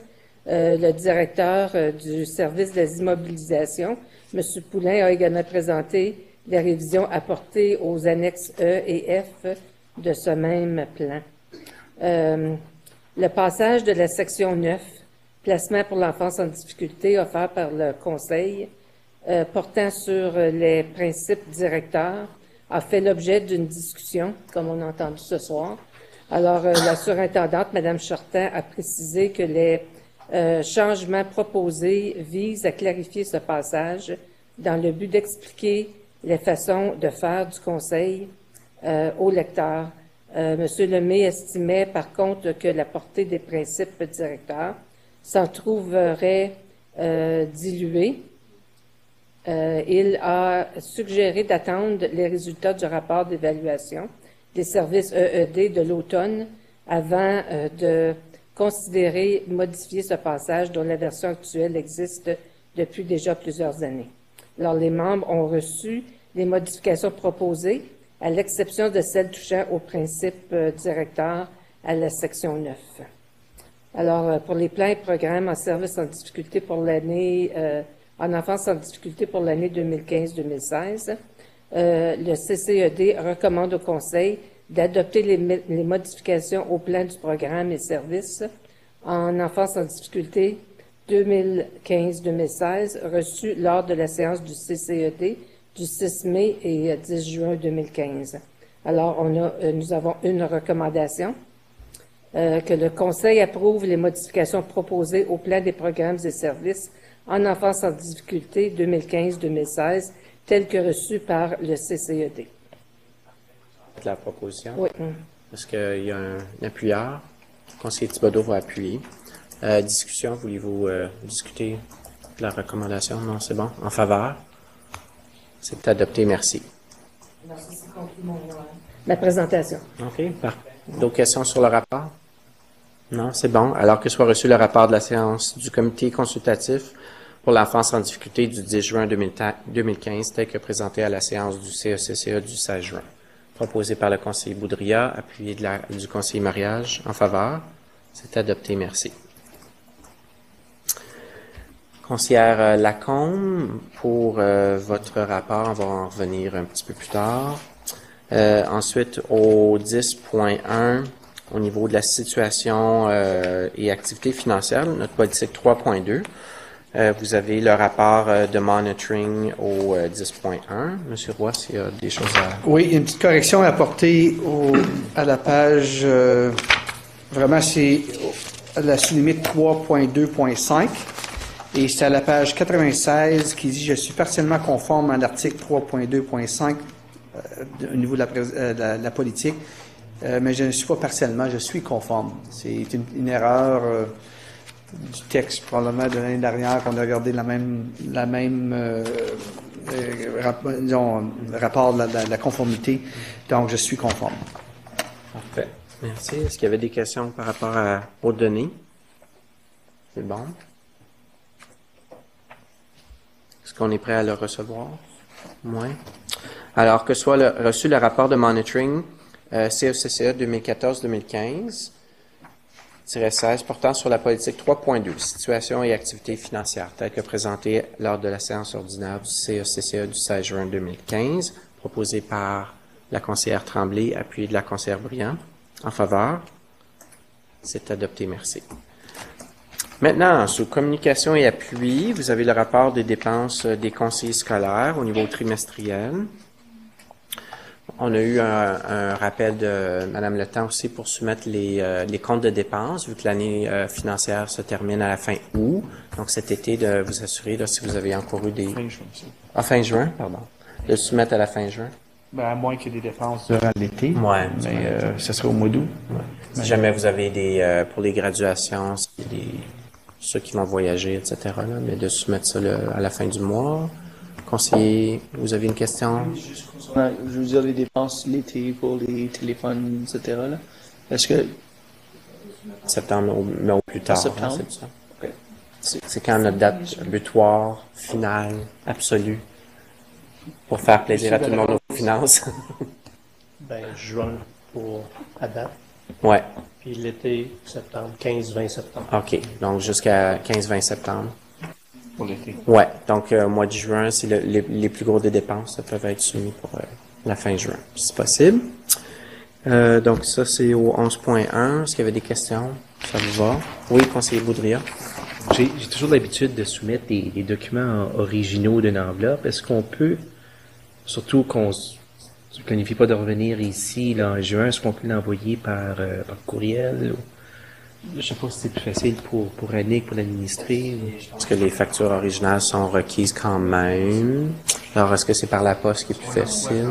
Euh, le directeur euh, du service des immobilisations, M. Poulain, a également présenté les révisions apportées aux annexes E et F de ce même plan. Euh, le passage de la section neuf, placement pour l'enfance en difficulté, offert par le Conseil, euh, portant sur les principes directeurs, a fait l'objet d'une discussion, comme on a entendu ce soir. Alors, euh, la surintendante, Mme Chortin, a précisé que les euh, changements proposés visent à clarifier ce passage dans le but d'expliquer les façons de faire du Conseil euh, au lecteur. Euh, M. Lemay estimait, par contre, que la portée des principes directeurs s'en trouverait euh, diluée. Euh, il a suggéré d'attendre les résultats du rapport d'évaluation des services E E D de l'automne avant euh, de considérer modifier ce passage dont la version actuelle existe depuis déjà plusieurs années. Alors, les membres ont reçu les modifications proposées, à l'exception de celles touchant aux principes euh, directeurs à la section neuf. Alors, euh, pour les plans et programmes en services en difficulté pour l'année, euh, en enfance en difficulté pour l'année deux mille quinze deux mille seize, euh, le C C E D recommande au Conseil d'adopter les, les modifications au plan du programme et services en enfance en difficulté deux mille quinze deux mille seize, reçues lors de la séance du C C E D du six mai et dix juin deux mille quinze. Alors, on a, euh, nous avons une recommandation, euh, que le Conseil approuve les modifications proposées au plan des programmes et services en enfance en difficulté deux mille quinze deux mille seize, telles que reçues par le C C E D. La proposition? Oui. Est-ce qu'il y a un, un appuyeur? Le conseiller Thibodeau va appuyer. Euh, discussion, voulez-vous euh, discuter de la recommandation? Non, c'est bon. En faveur? C'est adopté, merci. Merci, c'est conclu mon, euh, ma présentation. OK, parfait. D'autres questions sur le rapport? Non, c'est bon. Alors que soit reçu le rapport de la séance du comité consultatif pour l'enfance en difficulté du dix juin deux mille quinze, tel que présenté à la séance du C E C C A du seize juin. Proposé par le conseiller Boudria, appuyé de la, du conseiller Mariage. En faveur? C'est adopté, merci. Conseillère euh, Lacombe, pour euh, votre rapport, on va en revenir un petit peu plus tard. Euh, ensuite, au dix point un, au niveau de la situation euh, et activité financière, notre politique trois point deux, euh, vous avez le rapport euh, de monitoring au euh, dix point un. Monsieur Roy, s'il y a des choses à... Oui, une petite correction à apporter au, à la page, euh, vraiment c'est à la sous-limite trois point deux point cinq. Et c'est à la page quatre-vingt-seize qui dit « Je suis partiellement conforme à l'article trois point deux point cinq euh, au niveau de la, euh, de la, de la politique, euh, mais je ne suis pas partiellement, je suis conforme. » C'est une, une erreur euh, du texte probablement de l'année dernière qu'on a regardé la même, la même euh, euh, rap, disons, rapport de la, de la conformité. Donc, je suis conforme. Parfait. Merci. Est-ce qu'il y avait des questions par rapport à, aux données? C'est bon. Est-ce qu'on est prêt à le recevoir? Oui. Alors que soit le, reçu le rapport de monitoring euh, C E C C A deux mille quatorze deux mille quinze seize portant sur la politique trois point deux, situation et activités financières, tel que présenté lors de la séance ordinaire du C E C C A du seize juin deux mille quinze, proposé par la conseillère Tremblay, appuyé de la conseillère Briand. En faveur? C'est adopté, merci. Maintenant, sous communication et appui, vous avez le rapport des dépenses des conseillers scolaires au niveau trimestriel. On a eu un, un rappel de Mme Letang aussi pour soumettre les, euh, les comptes de dépenses, vu que l'année euh, financière se termine à la fin août. Donc cet été, de vous assurer, là, si vous avez encore eu des... Fin juin, aussi. Ah, fin juin, pardon. De le soumettre à la fin juin. Ben, à moins qu'il y ait des dépenses durant l'été. Ouais, mais euh, ce serait au mois d'août. Ouais. Si jamais vous avez des... Euh, pour les graduations, des... ceux qui vont voyager, et cetera, là, mais de soumettre ça là, à la fin du mois. Conseiller, vous avez une question? Oui, juste concernant, je veux dire, les dépenses l'été pour les téléphones, et cetera, là. Est-ce que... Septembre, mais au plus tard. Septembre? Hein, c'est ça. Okay. C'est, c'est quand notre date butoir, finale, absolue, pour faire plaisir à tout le monde aux finances. Ben, juin pour à date. Ouais. Puis l'été, septembre, quinze vingt septembre. OK. Donc, jusqu'à quinze vingt septembre. Pour l'été. Ouais. Donc, euh, mois de juin, c'est le, les, les plus gros des dépenses. Ça peuvent être soumis pour euh, la fin juin, si possible. Euh, donc, ça, c'est au onze point un. Est-ce qu'il y avait des questions? Ça vous va? Oui, conseiller Boudria. J'ai j'ai toujours l'habitude de soumettre des, des documents originaux d'une enveloppe. Est-ce qu'on peut, surtout qu'on ne planifie pas de revenir ici là, en juin, est-ce qu'on peut l'envoyer par, euh, par courriel? Ou, je ne sais pas si c'est plus facile pour, pour Annick, pour l'administrer. Ou... Est-ce que les factures originales sont requises quand même? Alors, est-ce que c'est par la poste qui est plus facile?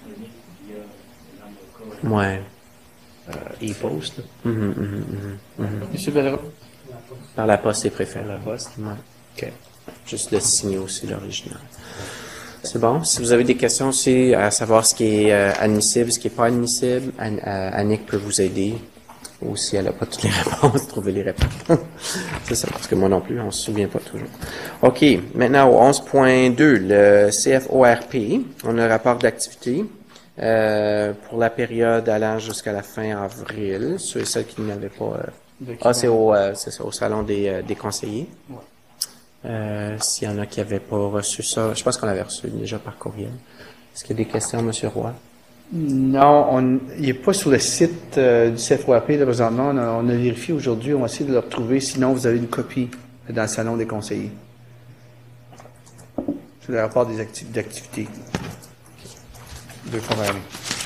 Ouais. Euh, e-post. là. Mhm, mhm, mhm, mhm. Monsieur Bellerin? Par la poste, c'est préféré. Par la poste. Ouais. OK. Juste de signer aussi l'original. C'est bon. Si vous avez des questions aussi à savoir ce qui est euh, admissible, ce qui n'est pas admissible, Ann- euh, Annick peut vous aider. Ou si elle n'a pas toutes les réponses, trouver les réponses. C'est ça, parce que moi non plus, on se souvient pas toujours. OK. Maintenant, au onze point deux, le C F O R P. On a un rapport d'activité euh, pour la période allant jusqu'à la fin avril. Ceux et celles qui n'avaient pas... Euh, ah, c'est au, euh, c'est ça, au salon des, euh, des conseillers. Ouais. Euh, s'il y en a qui n'avaient pas reçu ça, je pense qu'on l'avait reçu déjà par courriel. Est-ce qu'il y a des questions, M. Roy? Non, on, il n'est pas sur le site euh, du C F O R P là, présentement. On a, on a vérifié aujourd'hui, on va essayer de le retrouver. Sinon, vous avez une copie dans le salon des conseillers. C'est le rapport des acti- d'activité. Deux fois par année.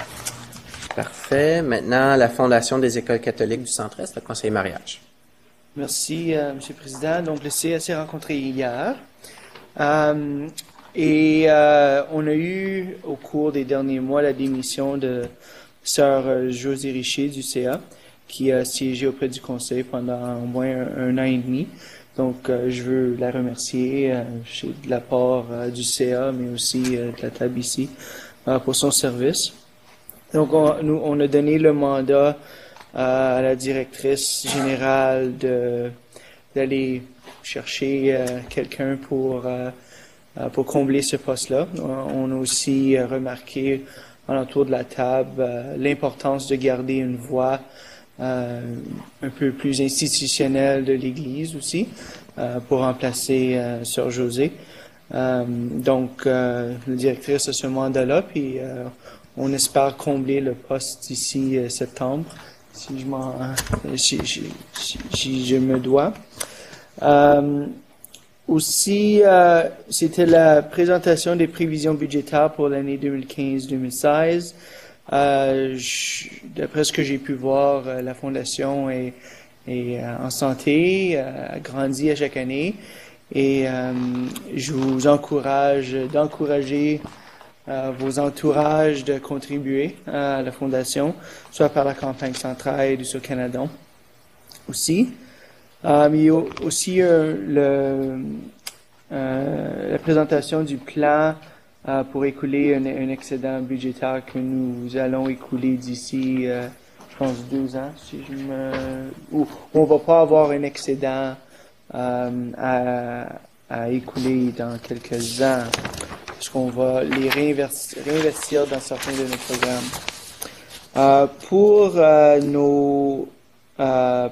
Parfait. Maintenant, la Fondation des écoles catholiques du Centre-Est, le conseiller mariage. Merci, euh, Monsieur le Président. Donc, le C A s'est rencontré hier. Euh, et euh, on a eu, au cours des derniers mois, la démission de Sœur euh, Josée Richer du C A, qui a siégé auprès du Conseil pendant au moins un, un an et demi. Donc, euh, je veux la remercier euh, chez, de la part euh, du C A, mais aussi euh, de la table ici, euh, pour son service. Donc, on, nous, on a donné le mandat euh, à la directrice générale de d'aller chercher euh, quelqu'un pour euh, euh, pour combler ce poste-là. On a aussi euh, remarqué autour de la table euh, l'importance de garder une voix euh, un peu plus institutionnelle de l'Église aussi euh, pour remplacer euh, Sœur Josée. Euh, donc, euh, la directrice a ce mandat-là, puis euh, on espère combler le poste d'ici euh, septembre, si je m'en, euh, si, si, si, si je me dois. Euh, aussi, euh, c'était la présentation des prévisions budgétaires pour l'année deux mille quinze deux mille seize. Euh, je- d'après ce que j'ai pu voir, euh, la fondation est, est euh, en santé, euh, grandit à chaque année, et euh, je vous encourage d'encourager euh, vos entourages de contribuer à la fondation, soit par la campagne Centraide ou sur Canada aussi. Euh, mais il y a aussi euh, le, euh, la présentation du plan euh, pour écouler un, un excédent budgétaire que nous allons écouler d'ici, euh, je pense, deux ans, si je me... Ou on va pas avoir un excédent euh, à, à écouler dans quelques ans, parce qu'on va les réinvestir, réinvestir dans certains de nos programmes. Euh, pour euh, nos... Euh,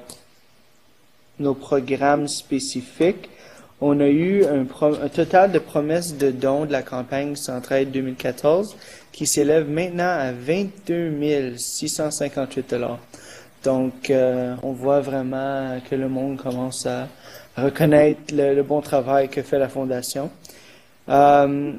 nos programmes spécifiques, on a eu un, pro- un total de promesses de dons de la campagne Centraide deux mille quatorze qui s'élève maintenant à vingt-deux mille six cent cinquante-huit dollars. Donc, euh, on voit vraiment que le monde commence à reconnaître le, le bon travail que fait la Fondation. Euh,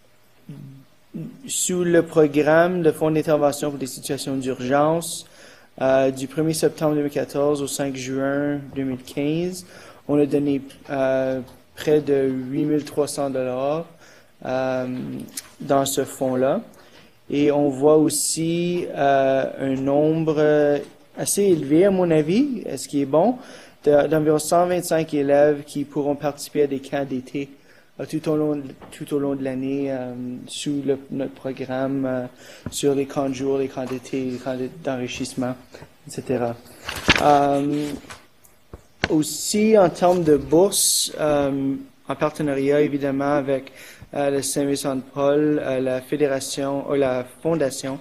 sous le programme de Fonds d'intervention pour des situations d'urgence, Euh, du premier septembre deux mille quatorze au cinq juin deux mille quinze, on a donné euh, près de huit mille trois cents dollars euh, dans ce fonds-là. Et on voit aussi euh, un nombre assez élevé, à mon avis, ce qui est bon, de- d'environ cent vingt-cinq élèves qui pourront participer à des camps d'été euh, tout au long de, tout au long de l'année euh, sous le- notre programme euh, sur les camps de jour, les camps d'été, les camps de- d'enrichissement, et cetera. Euh, aussi, en termes de bourse, euh, en partenariat évidemment avec euh, le Saint-Vincent-de-Paul, euh, la fédération, ou la fondation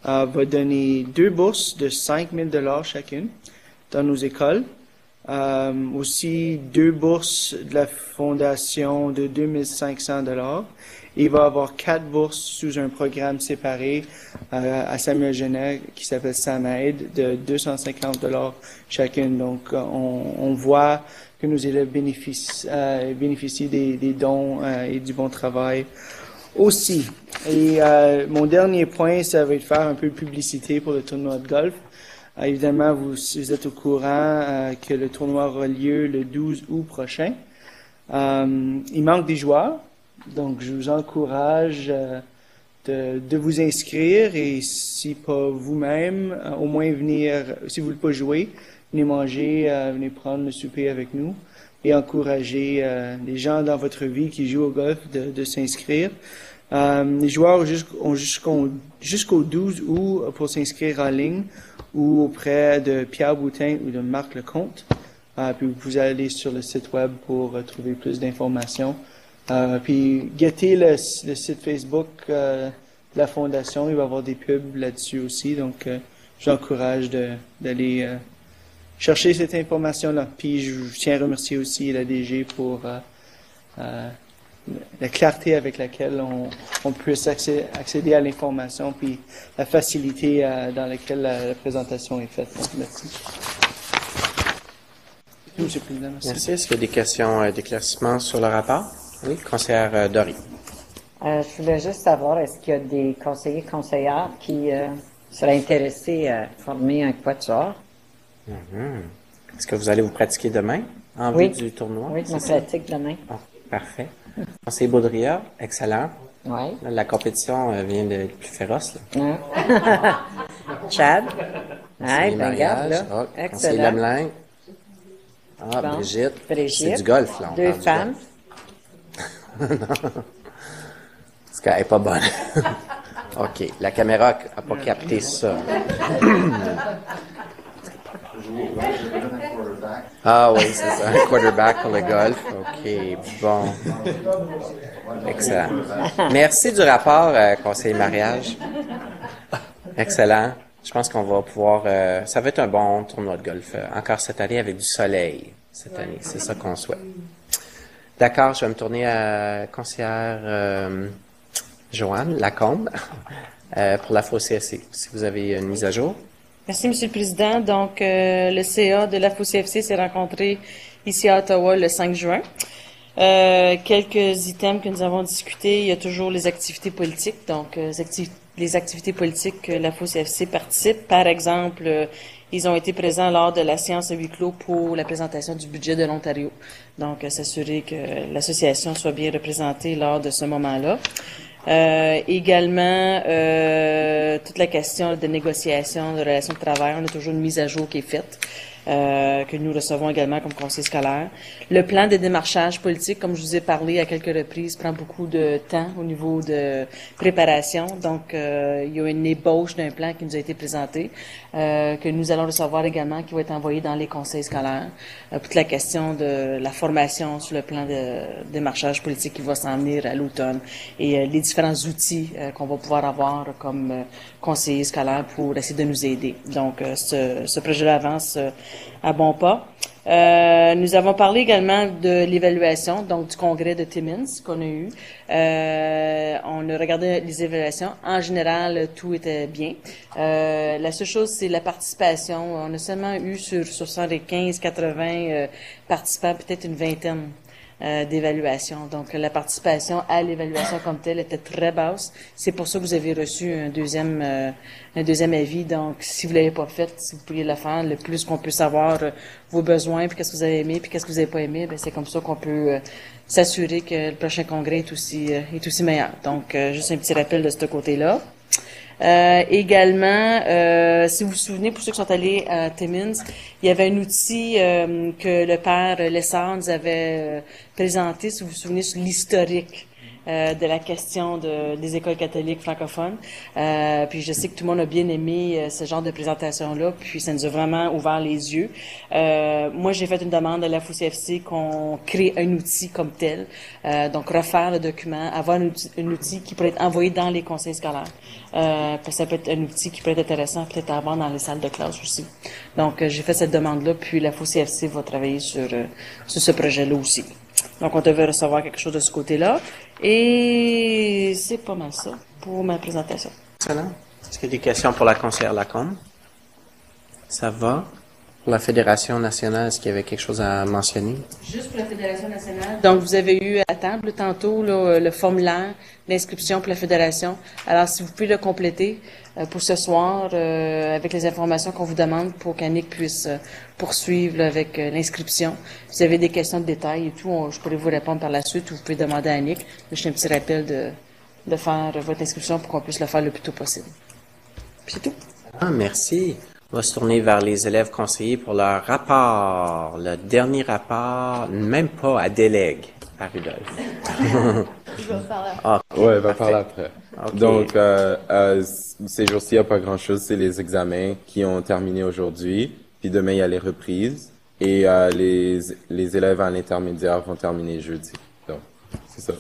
euh, va donner deux bourses de cinq mille dollars chacune dans nos écoles. Euh, aussi deux bourses de la fondation de deux mille cinq cents dollars. Il va avoir quatre bourses sous un programme séparé euh, à Samuel Genet qui s'appelle SAMAID de deux cent cinquante dollars chacune. Donc, on, on voit que nos élèves bénéficient, euh, bénéficient des, des dons euh, et du bon travail aussi. Et euh, mon dernier point, ça va être faire un peu de publicité pour le tournoi de golf. Euh, évidemment, vous, vous êtes au courant euh, que le tournoi aura lieu le douze août prochain. Euh, il manque des joueurs, donc je vous encourage euh, de, de vous inscrire et si pas vous-même, euh, au moins venir, si vous ne voulez pas jouer, venez manger, euh, venez prendre le souper avec nous et encourager euh, les gens dans votre vie qui jouent au golf de, de s'inscrire. Euh, les joueurs ont jusqu'au jusqu'au douze août pour s'inscrire en ligne ou auprès de Pierre Boutin ou de Marc Lecomte. Euh, puis vous pouvez aller sur le site web pour euh, trouver plus d'informations. Euh, puis guettez le, le site Facebook euh, de la Fondation, il va y avoir des pubs là-dessus aussi. Donc, euh, je vous encourage d'aller euh, chercher cette information-là. Puis je, je tiens à remercier aussi la D G pour euh, euh, la clarté avec laquelle on, on puisse accéder, accéder à l'information, puis la facilité euh, dans laquelle la, la présentation est faite. Donc, merci. Monsieur le Président, merci. Merci. Est-ce qu'il y a des questions euh, d'éclaircissement sur le rapport? Oui, conseillère euh, Dory. Euh, je voulais juste savoir, est-ce qu'il y a des conseillers, conseillères qui euh, seraient intéressés à former un quatuor? Mm-hmm. Est-ce que vous allez vous pratiquer demain en oui. vue du tournoi? Oui, je me pratique demain. Oh, parfait. Conseiller Baudrillard, excellent. Oui. Là, la compétition euh, vient d'être plus féroce. Là. Chad. Conseiller ben, regarde, là. Oh, conseiller excellent. Lemelin. Ah, bon. Brigitte. Brigitte. C'est du golf, là. On Deux parle du femmes. golf. Parce qu'elle n'est pas bonne. OK. La caméra n'a pas capté ça. Ah oui, c'est ça. Un quarterback pour le golf. OK. Bon. Excellent. Merci du rapport, euh, conseiller mariage. Excellent. Je pense qu'on va pouvoir... Euh, ça va être un bon tournoi de golf. Euh, encore cette année avec du soleil. Cette année. C'est ça qu'on souhaite. D'accord, je vais me tourner à la conseillère euh, Joanne Lacombe euh, pour la F O C F C. Si vous avez une mise à jour. Merci, Monsieur le Président. Donc, euh, le C A de la F O C F C s'est rencontré ici à Ottawa le cinq juin. Euh, quelques items que nous avons discutés. Il y a toujours les activités politiques. Donc, euh, les, activ les activités politiques que la F O C F C participe. Par exemple, euh, ils ont été présents lors de la séance à huis clos pour la présentation du budget de l'Ontario. Donc, euh, s'assurer que l'association soit bien représentée lors de ce moment-là. Euh, également, euh, toute la question de négociation, de relations de travail, on a toujours une mise à jour qui est faite, euh, que nous recevons également comme conseil scolaire. Le plan de démarchage politique, comme je vous ai parlé à quelques reprises, prend beaucoup de temps au niveau de préparation. Donc, euh, il y a une ébauche d'un plan qui nous a été présenté, euh, que nous allons recevoir également, qui va être envoyé dans les conseils scolaires. Euh, toute la question de la formation sur le plan de démarchage politique qui va s'en venir à l'automne et euh, les différents outils euh, qu'on va pouvoir avoir comme euh, conseillers scolaires pour essayer de nous aider. Donc, euh, ce, ce projet-là avance euh, à bons pas. Euh, nous avons parlé également de l'évaluation, donc du congrès de Timmins qu'on a eu. Euh, on a regardé les évaluations. En général, tout était bien. Euh, la seule chose, c'est la participation. On a seulement eu sur soixante-quinze, quatre-vingts euh, participants, peut-être une vingtaine. Euh, d'évaluation. Donc, la participation à l'évaluation comme telle était très basse. C'est pour ça que vous avez reçu un deuxième, euh, un deuxième avis. Donc, si vous l'avez pas fait, si vous pourriez le faire, le plus qu'on peut savoir euh, vos besoins, puis qu'est-ce que vous avez aimé, puis qu'est-ce que vous n'avez pas aimé, ben c'est comme ça qu'on peut euh, s'assurer que le prochain congrès est aussi, euh, est aussi meilleur. Donc, euh, juste un petit rappel de ce côté-là. Euh, également, euh, si vous vous souvenez, pour ceux qui sont allés à Timmins, il y avait un outil euh, que le père Lessard nous avait euh, présenté, si vous vous souvenez, sur l'historique euh, de la question de, des écoles catholiques francophones. Euh, puis je sais que tout le monde a bien aimé euh, ce genre de présentation-là, puis ça nous a vraiment ouvert les yeux. Euh, moi, j'ai fait une demande à la F O U C F C qu'on crée un outil comme tel, euh, donc refaire le document, avoir un outil, un outil qui pourrait être envoyé dans les conseils scolaires. Euh, parce que ça peut être un outil qui peut être intéressant peut-être à avoir dans les salles de classe aussi. Donc, euh, j'ai fait cette demande-là, puis la F O U C F C va travailler sur, euh, sur ce projet-là aussi. Donc, on devait recevoir quelque chose de ce côté-là. Et c'est pas mal ça pour ma présentation. Excellent. Est-ce qu'il y a des questions pour la conseillère Lacombe? Ça va? Pour la Fédération nationale, est-ce qu'il y avait quelque chose à mentionner? Juste pour la Fédération nationale. Donc, vous avez eu à table tantôt là, le formulaire d'inscription pour la Fédération. Alors, si vous pouvez le compléter euh, pour ce soir euh, avec les informations qu'on vous demande pour qu'Annick puisse euh, poursuivre là, avec euh, l'inscription. Si vous avez des questions de détails et tout, on, je pourrais vous répondre par la suite ou vous pouvez demander à Annick. Juste un petit rappel de, de faire votre inscription pour qu'on puisse le faire le plus tôt possible. Puis c'est tout. Ah, merci. On va se tourner vers les élèves conseillers pour leur rapport. Le dernier rapport, même pas à délègue, à Rudolph. Je vais parler après. Ah, ouais, elle va parler après. Okay. Donc, euh, euh, ces jours-ci, il n'y a pas grand-chose. C'est les examens qui ont terminé aujourd'hui. Puis demain, il y a les reprises. Et euh, les, les élèves en intermédiaire vont terminer jeudi. Donc, c'est ça.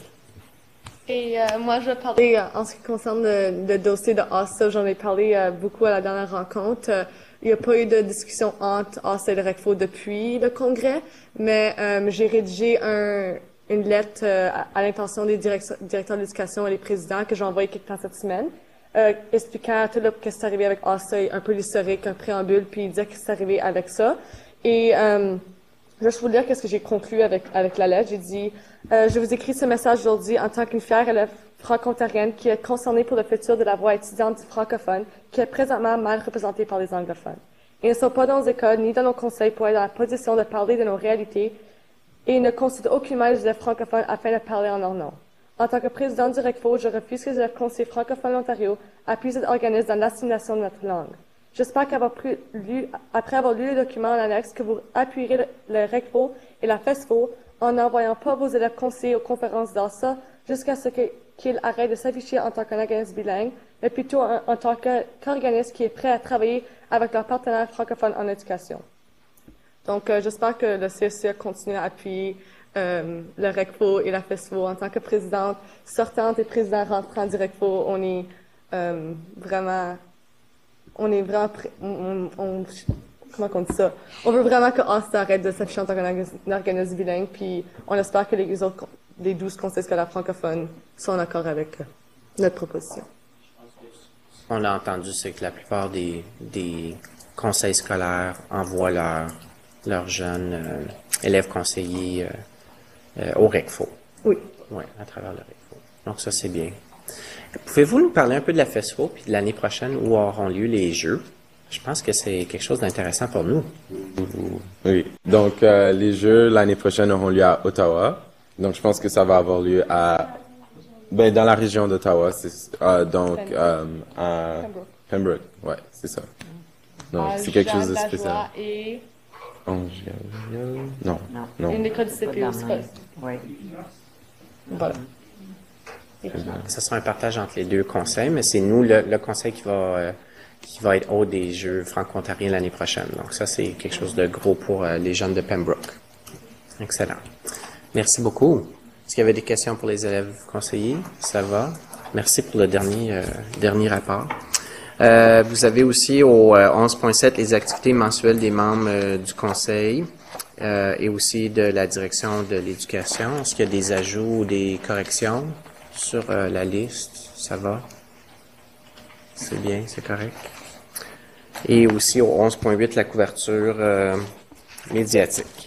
Et euh, moi, je vais parler euh, en ce qui concerne le, le dossier de A S A. J'en ai parlé euh, beaucoup à la dernière rencontre. Euh, il n'y a pas eu de discussion entre A S A et le RECFO depuis le congrès, mais euh, j'ai rédigé un, une lettre euh, à, à l'intention des directeurs, directeurs d'éducation et les présidents que j'ai envoyé quelque temps cette semaine, euh, expliquant tout ce qui s'est arrivé avec A S A, un peu l'historique, un préambule, puis dire ce qui s'est arrivé avec ça. Et euh, je vais vous lire qu'est-ce que j'ai conclu avec, avec la lettre. J'ai dit euh, « Je vous écris ce message aujourd'hui en tant qu'une fière élève franco-ontarienne qui est concernée pour le futur de la voix étudiante du francophone qui est présentement mal représentée par les anglophones. Ils ne sont pas dans nos écoles ni dans nos conseils pour être dans la position de parler de nos réalités et ne consultent aucunement les élèves francophones afin de parler en leur nom. En tant que président du RECFO, je refuse que les élèves conseillers francophones de l'Ontario appuient cet organisme dans l'assimilation de notre langue. J'espère qu'après lu, après avoir lu le document en annexe, que vous appuierez le, le RECFO et la FESFO en n'envoyant pas vos élèves conseillers aux conférences d'A S A jusqu'à ce que, qu'ils arrêtent de s'afficher en tant qu'un organisme bilingue, mais plutôt en, en tant que, qu'organisme qui est prêt à travailler avec leurs partenaires francophones en éducation. Donc, euh, j'espère que le C E C continue à appuyer euh, le RECFO et la FESFO. En tant que présidente sortante et président rentrant du RECFO, on est euh, vraiment... On est vraiment, on, on, comment on dit ça? On veut vraiment que A S A arrête de s'afficher en tant qu'un organisme bilingue, puis on espère que les autres, les douze conseils scolaires francophones sont en accord avec notre proposition. On a entendu, c'est que la plupart des, des conseils scolaires envoient leurs leurs jeunes euh, élèves conseillers euh, euh, au RECFO. Oui. Oui, à travers le RECFO. Donc ça, c'est bien. Pouvez-vous nous parler un peu de la FESFO puis de l'année prochaine où auront lieu les Jeux? Je pense que c'est quelque chose d'intéressant pour nous. Oui. Donc, euh, les Jeux l'année prochaine auront lieu à Ottawa. Donc, je pense que ça va avoir lieu à... Ben, dans la région d'Ottawa. C'est, euh, donc, euh, à Pembroke. Pembroke. Ouais, c'est ça. Donc, À c'est quelque chose de Jeanne spécial. Lajoie et... Angèle. Non. Non. Une école du C P E aussi. Oui. Voilà. Ce sera un partage entre les deux conseils, mais c'est nous, le, le conseil qui va, euh, qui va être haut des Jeux franco-ontariens l'année prochaine. Donc ça, c'est quelque chose de gros pour euh, les jeunes de Pembroke. Excellent. Merci beaucoup. Est-ce qu'il y avait des questions pour les élèves conseillers? Ça va. Merci pour le dernier, euh, dernier rapport. Euh, vous avez aussi au euh, onze point sept les activités mensuelles des membres euh, du conseil euh, et aussi de la direction de l'éducation. Est-ce qu'il y a des ajouts ou des corrections sur euh, la liste? Ça va? C'est bien, c'est correct. Et aussi au onze point huit, la couverture euh, médiatique.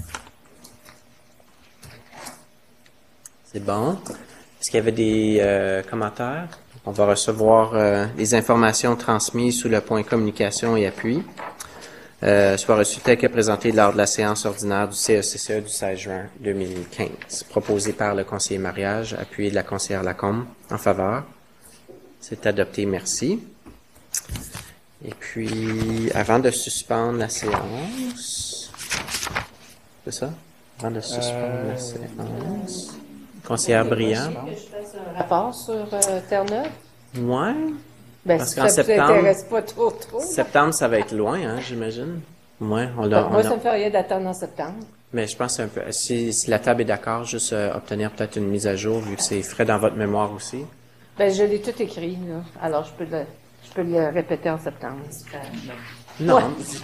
C'est bon. Est-ce qu'il y avait des euh, commentaires? On va recevoir euh, les informations transmises sous le point communication et appui, euh, soit reçues telles que présentées lors de la séance ordinaire du C E C C E du seize juin deux mille quinze, proposée par le conseiller mariage, appuyé de la conseillère Lacombe en faveur. C'est adopté, merci. Et puis, avant de suspendre la séance, c'est ça? Avant de suspendre Euh, la séance. Conseillère Brillant? Que je fasse un rapport sur euh, Terre-Neuve? Ouais. Ben, Parce si qu'en ça ne vous septembre, intéresse pas trop, trop. septembre, ça va être loin, hein, j'imagine. Ouais, on Ben, l'a. moi, on ça a- me fait rien d'attendre en septembre. Mais je pense que c'est un peu. Si, si la table est d'accord, juste euh, obtenir peut-être une mise à jour, vu que c'est frais dans votre mémoire aussi. Ben, je l'ai tout écrit, là. Alors, je peux le, je peux le répéter en septembre. Non. Ouais.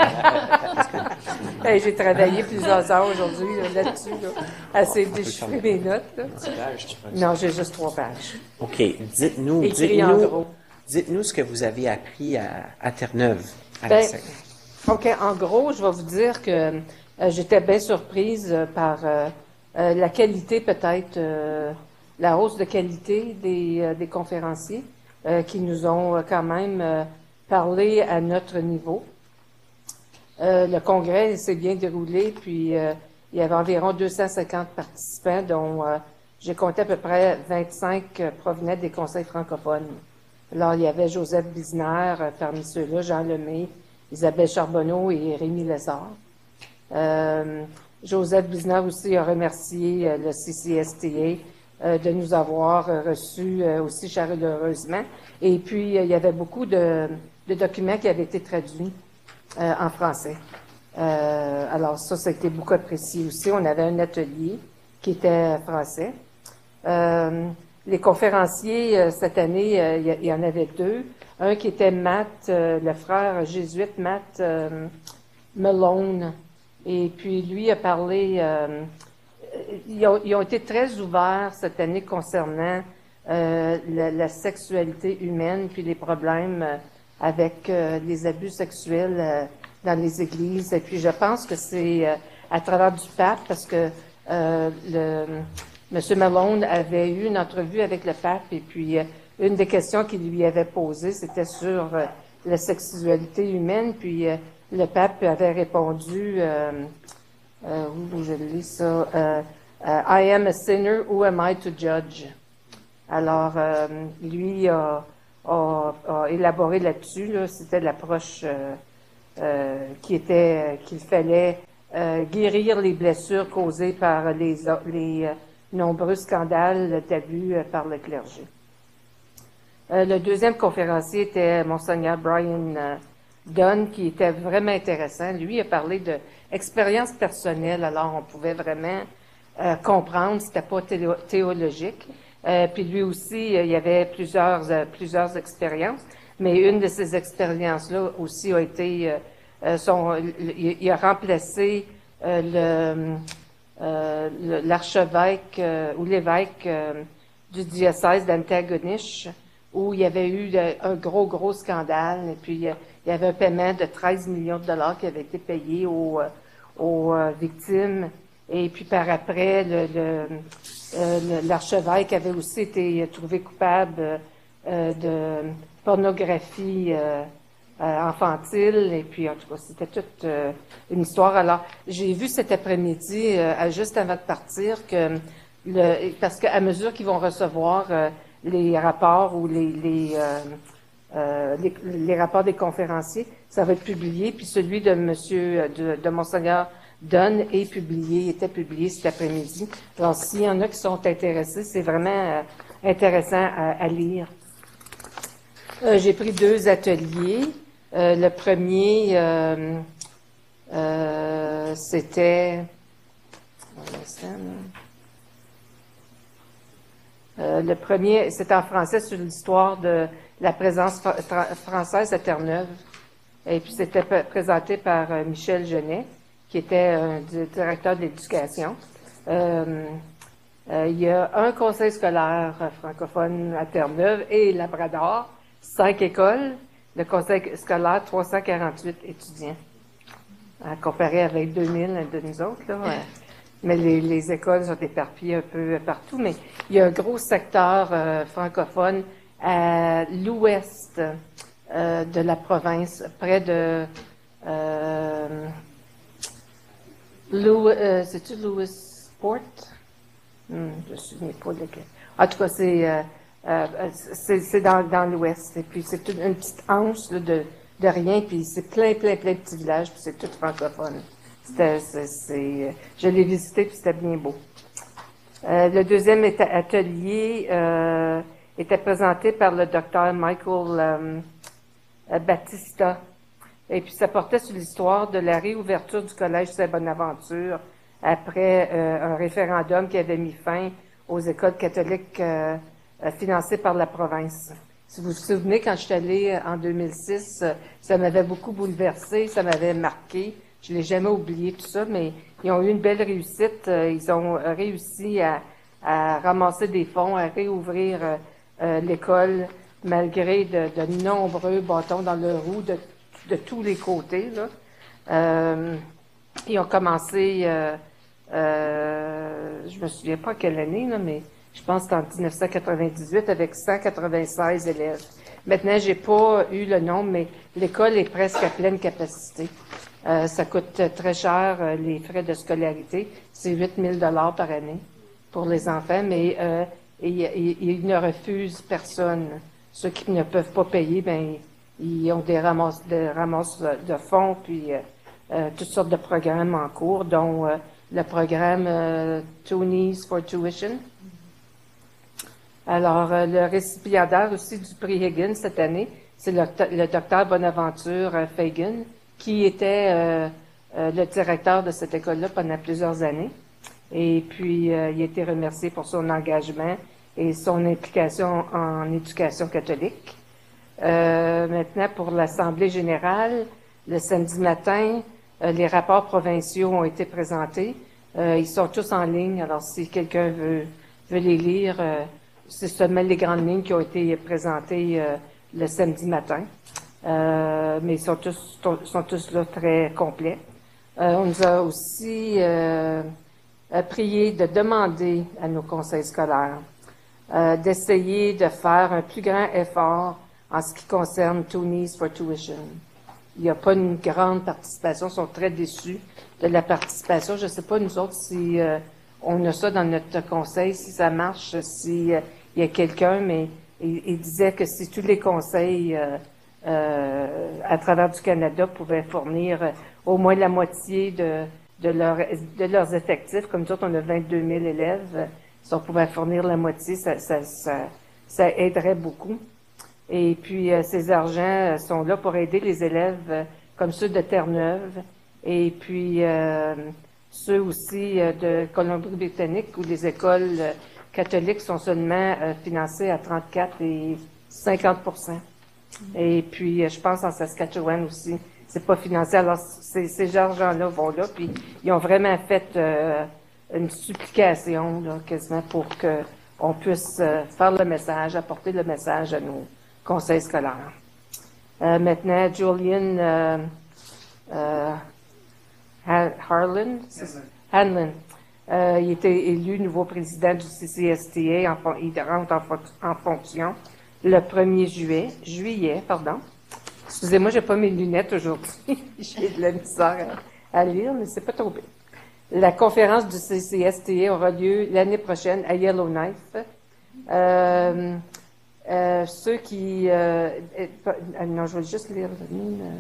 Ben, j'ai travaillé plusieurs heures aujourd'hui là, là-dessus, là, à essayer de déchiffrer mes notes. Là. Non, j'ai juste trois pages. OK. Dites-nous, Écrit en dites-nous, gros. dites-nous ce que vous avez appris à, à Terre-Neuve. À Ben, la sec. OK, en gros, je vais vous dire que euh, j'étais bien surprise euh, par euh, euh, la qualité, peut-être, euh, la hausse de qualité des, euh, des conférenciers euh, qui nous ont euh, quand même euh, parlé à notre niveau. Euh, le congrès s'est bien déroulé, puis euh, il y avait environ deux cent cinquante participants, dont euh, j'ai compté à peu près vingt-cinq euh, provenaient des conseils francophones. Alors, il y avait Joseph Bisner euh, parmi ceux-là, Jean Lemay, Isabelle Charbonneau et Rémi Lessard. Euh, Joseph Bisner aussi a remercié euh, le C C S T A euh, de nous avoir euh, reçus euh, aussi chaleureusement. Et puis, euh, il y avait beaucoup de, de documents qui avaient été traduits euh, en français. Euh, alors, ça, ça a été beaucoup apprécié aussi. On avait un atelier qui était français. Euh, les conférenciers, euh, cette année, euh, il y, il y en avait deux. Un qui était Matt, euh, le frère jésuite Matt euh, Malone. Et puis, lui a parlé... Euh, ils, ont, ils ont été très ouverts cette année concernant euh, la, la sexualité humaine puis les problèmes euh, avec euh, les abus sexuels euh, dans les églises. Et puis, je pense que c'est euh, à travers du pape, parce que euh, le, M. Malone avait eu une entrevue avec le pape, et puis euh, une des questions qu'il lui avait posées, c'était sur euh, la sexualité humaine, puis euh, le pape avait répondu, euh, euh, où je lis ça, euh, euh, I am a sinner, who am I to judge? Alors, euh, lui a, a, a élaboré là-dessus, là, c'était l'approche euh, euh, qui était qu'il fallait euh, guérir les blessures causées par les, les euh, nombreux scandales d'abus euh, par le clergé. Euh, le deuxième conférencier était Monseigneur Brian euh, Dunn, qui était vraiment intéressant. Lui a parlé de expérience personnelle, alors on pouvait vraiment euh, comprendre, c'était pas théo- théologique. Euh, puis lui aussi, euh, il y avait plusieurs euh, plusieurs expériences, mais une de ces expériences-là aussi a été, euh, euh, son, il, il a remplacé euh, le euh, le- l'archevêque euh, ou l'évêque euh, du diocèse d'Antigonish, où il y avait eu de- un gros, gros scandale, et puis euh, il y avait un paiement de treize millions de dollars qui avait été payé aux, euh, aux euh, victimes, et puis par après, le, le, euh, le- l'archevêque avait aussi été trouvé coupable euh, de pornographie euh, euh, infantile, et puis en tout cas, c'était toute euh, une histoire. Alors, j'ai vu cet après-midi, euh, juste avant de partir, que le, parce qu'à mesure qu'ils vont recevoir euh, les rapports ou les les, euh, euh, les les rapports des conférenciers, ça va être publié, puis celui de Monsieur de, de Monseigneur Dunn est publié, était publié cet après-midi. Alors, s'il y en a qui sont intéressés, c'est vraiment euh, intéressant à, à lire. Euh, j'ai pris deux ateliers. Euh, le premier, euh, euh, c'était... un instant, là. Euh, le premier, c'était en français sur l'histoire de la présence fr- tra- française à Terre-Neuve. Et puis, c'était p- présenté par euh, Michel Genet, qui était un di- directeur de l'éducation. Euh, euh, il y a un conseil scolaire euh, francophone à Terre-Neuve et Labrador, cinq écoles. Le conseil scolaire, trois cent quarante-huit étudiants, à comparer avec deux mille de nous autres, là. Ouais. Mais les, les écoles sont éparpillées un peu partout. Mais il y a un gros secteur euh, francophone à l'ouest euh, de la province, près de... Euh, Lou, euh, c'est-tu Lewisport? Hmm, je ne me souviens pas lequel. En tout cas, c'est... Euh, Euh, c'est, c'est dans, dans l'ouest. Et puis, c'est une, une petite anse là, de, de rien. Puis, c'est plein, plein, plein de petits villages. Puis, c'est tout francophone. C'était, c'est, c'est, je l'ai visité, puis c'était bien beau. Euh, le deuxième éta- atelier euh, était présenté par le docteur Michael euh, euh, Battista. Et puis, ça portait sur l'histoire de la réouverture du Collège Saint-Bonaventure après euh, un référendum qui avait mis fin aux écoles catholiques euh, euh, financées par la province. Si vous vous souvenez, quand je suis allée en deux mille six, euh, ça m'avait beaucoup bouleversé, ça m'avait marqué. Je l'ai jamais oublié tout ça, mais ils ont eu une belle réussite. Euh, ils ont réussi à, à ramasser des fonds, à réouvrir euh, euh, l'école malgré de, de nombreux bâtons dans le roue de, de tous les côtés, là. Euh, ils ont commencé, euh, euh, je me souviens pas quelle année, là, mais je pense qu'en dix-neuf cent quatre-vingt-dix-huit avec cent quatre-vingt-seize élèves. Maintenant, j'ai pas eu le nombre, mais l'école est presque à pleine capacité. Euh, ça coûte très cher, euh, les frais de scolarité. C'est huit mille dollars par année pour les enfants, mais euh, ils, ils, ils ne refusent personne. Ceux qui ne peuvent pas payer, ben ils ont des ramasses, des ramasses de fonds, puis euh, euh, toutes sortes de programmes en cours, dont euh, le programme euh, Tony's for Tuition. Alors, euh, le récipiendaire aussi du prix Higgins cette année, c'est le, le docteur Bonaventure euh, Fagan, qui était euh, euh, le directeur de cette école-là pendant plusieurs années. Et puis, euh, il a été remercié pour son engagement et son implication en éducation catholique. Euh, maintenant, pour l'Assemblée générale, le samedi matin, euh, les rapports provinciaux ont été présentés. Euh, ils sont tous en ligne, alors si quelqu'un veut, veut les lire, euh, c'est seulement les grandes lignes qui ont été présentées euh, le samedi matin. Euh, mais ils sont tous, sont tous là très complets. Euh, on nous a aussi euh, prié de demander à nos conseils scolaires euh, d'essayer de faire un plus grand effort en ce qui concerne Tony's for Tuition. Il n'y a pas une grande participation, ils sont très déçus de la participation. Je ne sais pas, nous autres, si euh, on a ça dans notre conseil, si ça marche, si euh, il y a quelqu'un, mais il, il disait que si tous les conseils euh, euh, à travers du Canada pouvaient fournir euh, au moins la moitié de, de, leur, de leurs effectifs, comme nous autres, on a vingt-deux mille élèves, si on pouvait fournir la moitié, ça, ça, ça, ça aiderait beaucoup. Et puis, euh, ces argents sont là pour aider les élèves euh, comme ceux de Terre-Neuve et puis euh, ceux aussi euh, de Colombie-Britannique où les écoles euh, catholiques sont seulement euh, financées à trente-quatre et cinquante pour cent. Et puis, euh, je pense en Saskatchewan aussi, c'est pas financé. Alors, ces, ces argents-là vont là, puis ils ont vraiment fait euh, une supplication là, quasiment pour que on puisse euh, faire le message, apporter le message à nos conseil scolaire. Euh, maintenant, Julian euh, euh, Harlan, Hanlon, euh, il était élu nouveau président du C C S T A. En, il rentre en, en fonction le premier juillet. Juillet, pardon. Excusez-moi, j'ai pas mes lunettes aujourd'hui. J'ai de la misère à, à lire, mais c'est pas trop bien. La conférence du C C S T A aura lieu l'année prochaine à Yellowknife. Euh, Euh, ceux qui... Euh, euh, non, je vais juste lire. Nous, euh,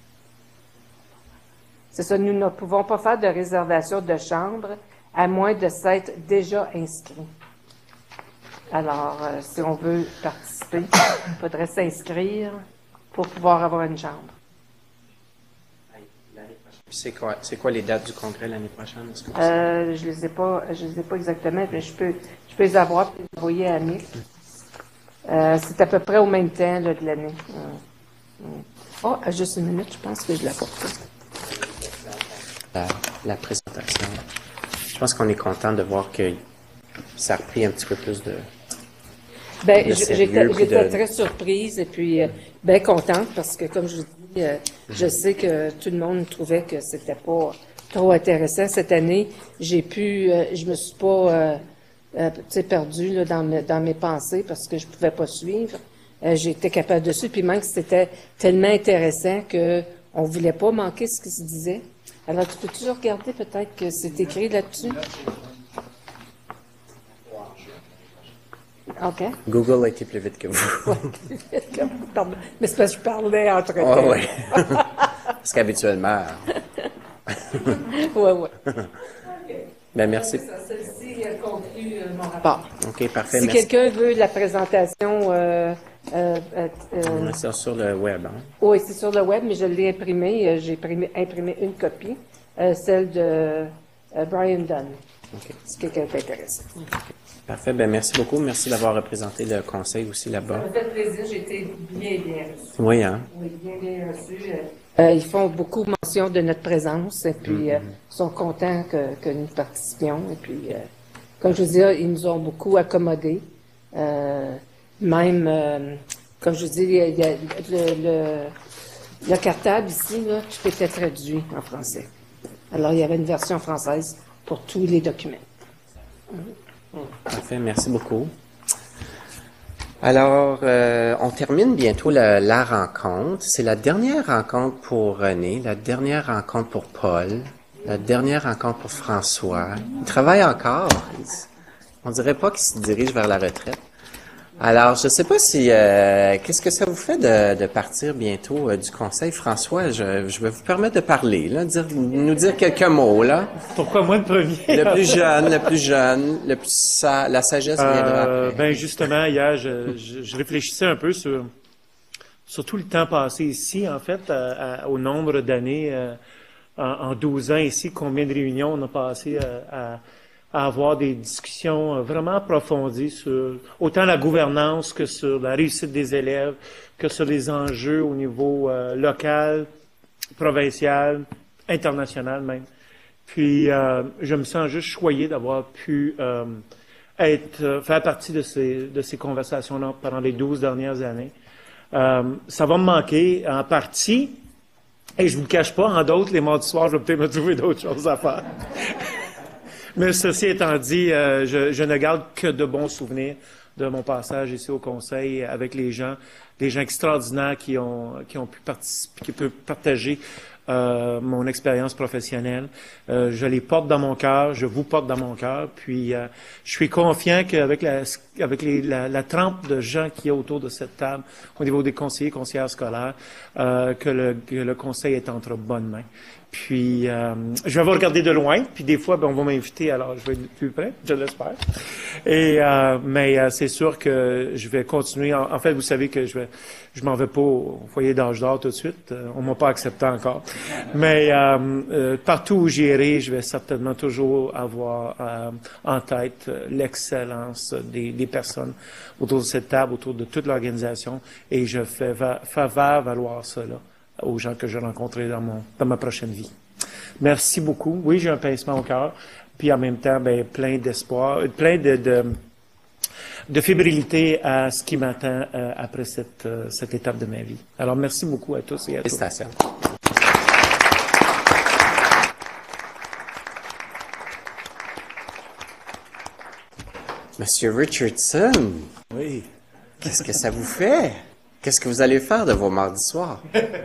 c'est ça, nous ne pouvons pas faire de réservation de chambre à moins de s'être déjà inscrit. Alors, euh, si on veut participer, il faudrait s'inscrire pour pouvoir avoir une chambre. C'est quoi, c'est quoi les dates du congrès l'année prochaine? Est-ce que euh, je les ai pas, je les ai pas exactement, mais je peux, je peux les avoir et les envoyer à Mick. Euh, c'est à peu près au même temps là, de l'année. Euh, oh, juste une minute, je pense que je l'ai apporté. La, la présentation. Je pense qu'on est content de voir que ça a repris un petit peu plus de. Ben, de j'étais, sérieux, j'étais de... très surprise et puis euh, bien contente parce que, comme je vous dis, euh, je sais que tout le monde trouvait que c'était pas trop intéressant cette année. J'ai pu, euh, je me suis pas. Euh, Euh, perdu là, dans, me, dans mes pensées parce que je pouvais pas suivre. Euh, J'étais capable de suivre, puis même que c'était tellement intéressant que on voulait pas manquer ce qui se disait. Alors, tu peux toujours regarder peut-être que c'est écrit là-dessus? OK. Google a été plus vite que vous. Pardon. Mais c'est parce que je parlais entre temps. Oh, oui. Parce qu'habituellement... oui, oui. Ben, merci. Celle-ci, inclus euh, mon rapport. OK, parfait. Si merci. quelqu'un veut la présentation, euh, euh, euh, On euh, met ça sur le web. Hein? oui, c'est sur le web, mais je l'ai imprimé. Euh, J'ai imprimé, imprimé une copie, euh, celle de euh, Brian Dunn. OK. Si quelqu'un est intéressé. Parfait. Ben, merci beaucoup. Merci d'avoir représenté le conseil aussi là-bas. Ça m'a fait plaisir. J'ai été bien, bien reçue. Oui, hein? Oui, bien, bien reçue. Euh, ils font beaucoup mention de notre présence et puis euh, ils sont contents que, que nous participions. Et puis, euh, comme je vous dis, ils nous ont beaucoup accommodés. Euh, même, euh, comme je vous dis, il y a, il y a le, le, le cartable ici, là, tout était traduit en français. Alors, il y avait une version française pour tous les documents. Parfait, merci beaucoup. Alors, euh, on termine bientôt la, la rencontre. C'est la dernière rencontre pour René, la dernière rencontre pour Paul, la dernière rencontre pour François. Il travaille encore. On dirait pas qu'il se dirige vers la retraite. Alors, je ne sais pas si... Euh, qu'est-ce que ça vous fait de, de partir bientôt euh, du conseil? François, je, je vais vous permettre de parler, là, dire, nous dire quelques mots. Là. Pourquoi moi le premier? Le plus jeune, le plus jeune, le plus sa, la sagesse viendra euh, après. Ben justement, hier, je, je, je réfléchissais un peu sur, sur tout le temps passé ici, en fait, à, à, au nombre d'années, euh, en, en douze ans ici, combien de réunions on a passé à... à à avoir des discussions vraiment approfondies sur autant la gouvernance que sur la réussite des élèves, que sur les enjeux au niveau euh, local, provincial, international même. Puis, euh, je me sens juste choyé d'avoir pu euh, être, faire partie de ces, de ces conversations-là pendant les douze dernières années. Euh, ça va me manquer en partie, et je vous le cache pas, en d'autres, les mardis soirs, je vais peut-être me trouver d'autres choses à faire. Mais ceci étant dit, euh, je, je ne garde que de bons souvenirs de mon passage ici au Conseil avec les gens, des gens extraordinaires qui ont, qui ont pu participer, qui peuvent partager euh, mon expérience professionnelle. Euh, je les porte dans mon cœur, je vous porte dans mon cœur, puis euh, je suis confiant qu'avec la, avec les, la, la trempe de gens qui est autour de cette table, au niveau des conseillers, conseillères scolaires, euh, que, le, que le Conseil est entre bonnes mains. Puis, euh, je vais vous regarder de loin, puis des fois, ben, on va m'inviter, alors je vais être plus près, je l'espère. Et, euh, mais euh, c'est sûr que je vais continuer. En, en fait, vous savez que je vais, je m'en vais pas au foyer d'âge d'or tout de suite. Euh, on m'a pas accepté encore. Mais euh, euh, partout où j'irai, je vais certainement toujours avoir euh, en tête euh, l'excellence des, des personnes autour de cette table, autour de toute l'organisation, et je fais, va, fais valoir cela aux gens que je rencontrerai dans mon dans ma prochaine vie. Merci beaucoup. Oui, j'ai un pincement au cœur, puis en même temps, ben, plein d'espoir, plein de, de, de fébrilité à ce qui m'attend euh, après cette, euh, cette étape de ma vie. Alors, merci beaucoup à tous et à toutes. Félicitations. Monsieur Richardson. Oui. Qu'est-ce que ça vous fait? Qu'est-ce que vous allez faire de vos mardis soirs?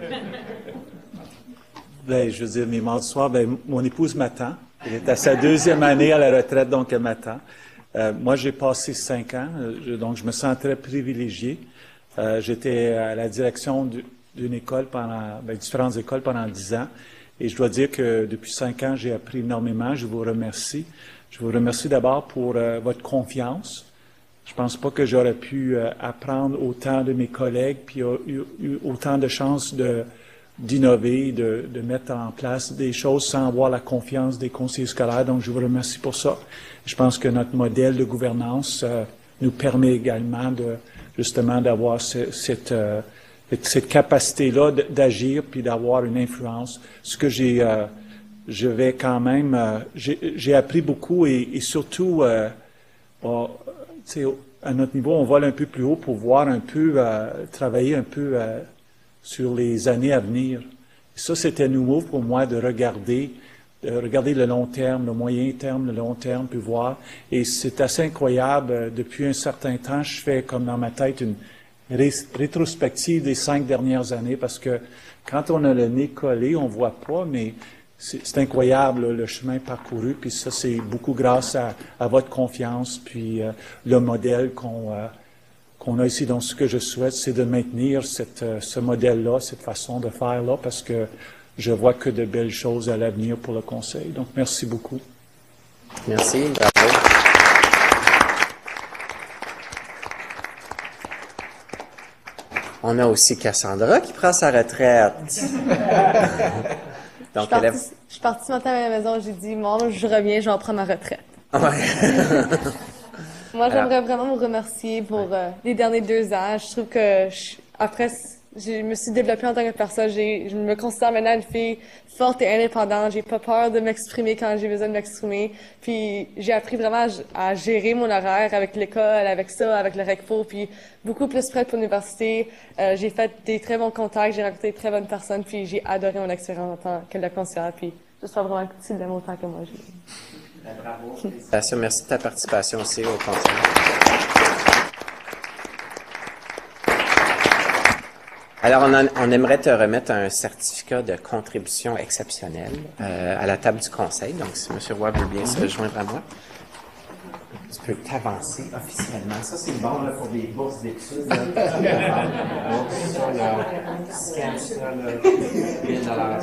Ben, je veux dire, mes mardis soirs, ben, mon épouse m'attend. Elle est à sa deuxième année à la retraite, donc elle m'attend. Euh, moi, j'ai passé cinq ans, je, donc je me sens très privilégié. Euh, j'étais à la direction d'une école pendant, ben, différentes écoles pendant dix ans. Et je dois dire que depuis cinq ans, j'ai appris énormément. Je vous remercie. Je vous remercie d'abord pour euh, votre confiance. Je pense pas que j'aurais pu euh, apprendre autant de mes collègues, puis euh, eu, eu autant de chances de d'innover, de, de mettre en place des choses sans avoir la confiance des conseillers scolaires. Donc, je vous remercie pour ça. Je pense que notre modèle de gouvernance euh, nous permet également de justement d'avoir ce, cette euh, cette capacité-là d'agir puis d'avoir une influence. Ce que j'ai, euh, je vais quand même, euh, j'ai appris beaucoup et, et surtout. Euh, euh, à notre niveau, on vole un peu plus haut pour voir un peu, euh, travailler un peu euh, sur les années à venir. Et ça, c'était nouveau pour moi de regarder, de regarder le long terme, le moyen terme, le long terme, puis voir. Et c'est assez incroyable. Depuis un certain temps, je fais comme dans ma tête une ré rétrospective des cinq dernières années parce que quand on a le nez collé, on voit pas, mais c'est incroyable, là, le chemin parcouru, puis ça, c'est beaucoup grâce à, à votre confiance, puis euh, le modèle qu'on euh, qu'on a ici. Donc, ce que je souhaite, c'est de maintenir cette, euh, ce modèle-là, cette façon de faire-là, parce que je vois que de belles choses à l'avenir pour le Conseil. Donc, merci beaucoup. Merci, bravo. On a aussi Cassandra qui prend sa retraite. Donc, je, suis elle partie, je suis partie ce matin à la maison, j'ai dit, maman, je reviens, je vais en prendre ma retraite. Ouais. Moi, j'aimerais vraiment vous remercier pour euh, les derniers deux ans. Je trouve que, je, après, je me suis développée en tant que personne. J'ai, je me considère maintenant une fille forte et indépendante. J'ai pas peur de m'exprimer quand j'ai besoin de m'exprimer. Puis, j'ai appris vraiment à, à gérer mon horaire avec l'école, avec ça, avec le RECFO, puis beaucoup plus prête pour l'université. Euh, j'ai fait des très bons contacts, j'ai rencontré de très bonnes personnes, puis j'ai adoré mon expérience en tant que la conseillère. Puis, j'espère vraiment que tu l'aimes autant que moi. J'ai... Bravo. Félicitations. Merci de ta participation aussi au conseil. Alors, on, en, on aimerait te remettre un certificat de contribution exceptionnelle euh, à la table du conseil. Donc, si M. Roy veut bien se joindre à moi, tu peux t'avancer officiellement. Ça, c'est bon là, pour les bourses d'études. Là. Oh, ça, là, scan ça, là, mille dollars.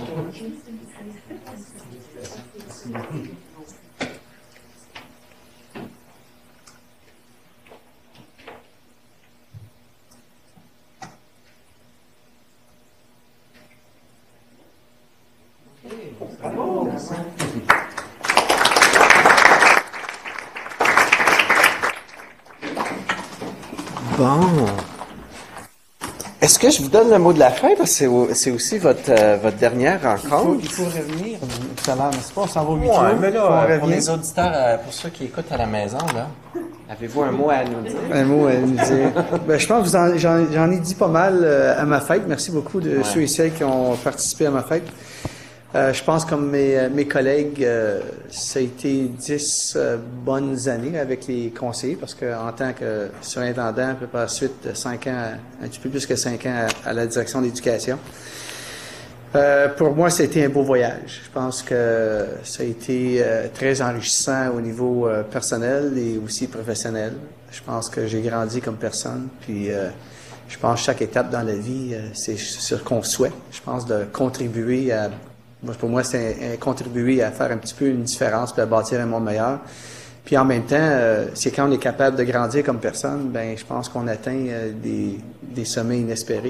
Bravo. Bon. Est-ce que je vous donne le mot de la fin? Parce que c'est, au- c'est aussi votre, euh, votre dernière rencontre. Il faut, il faut revenir tout à l'heure, n'est-ce pas? On s'en va au huit Ouais, heures. mais là, On euh, pour revient. les auditeurs, euh, pour ceux qui écoutent à la maison, là, avez-vous un mot à nous dire? Un mot à nous dire. Ben, je pense que vous en- j'en, j'en ai dit pas mal euh, à ma fête. Merci beaucoup de Ouais. ceux et celles qui ont participé à ma fête. Euh, je pense comme mes, mes collègues, euh, ça a été dix euh, bonnes années avec les conseillers parce qu'en tant que surintendant, puis par la suite cinq ans, un petit peu plus que cinq ans à, à la direction d'éducation. Euh, pour moi, ça a été un beau voyage. Je pense que ça a été euh, très enrichissant au niveau euh, personnel et aussi professionnel. Je pense que j'ai grandi comme personne. Puis, euh, je pense que chaque étape dans la vie, euh, c'est ce qu'on souhaite. Je pense de contribuer à... Moi, pour moi, c'est un- un contribuer à faire un petit peu une différence puis à bâtir un monde meilleur. Puis en même temps, euh, c'est quand on est capable de grandir comme personne, ben je pense qu'on atteint euh, des, des sommets inespérés.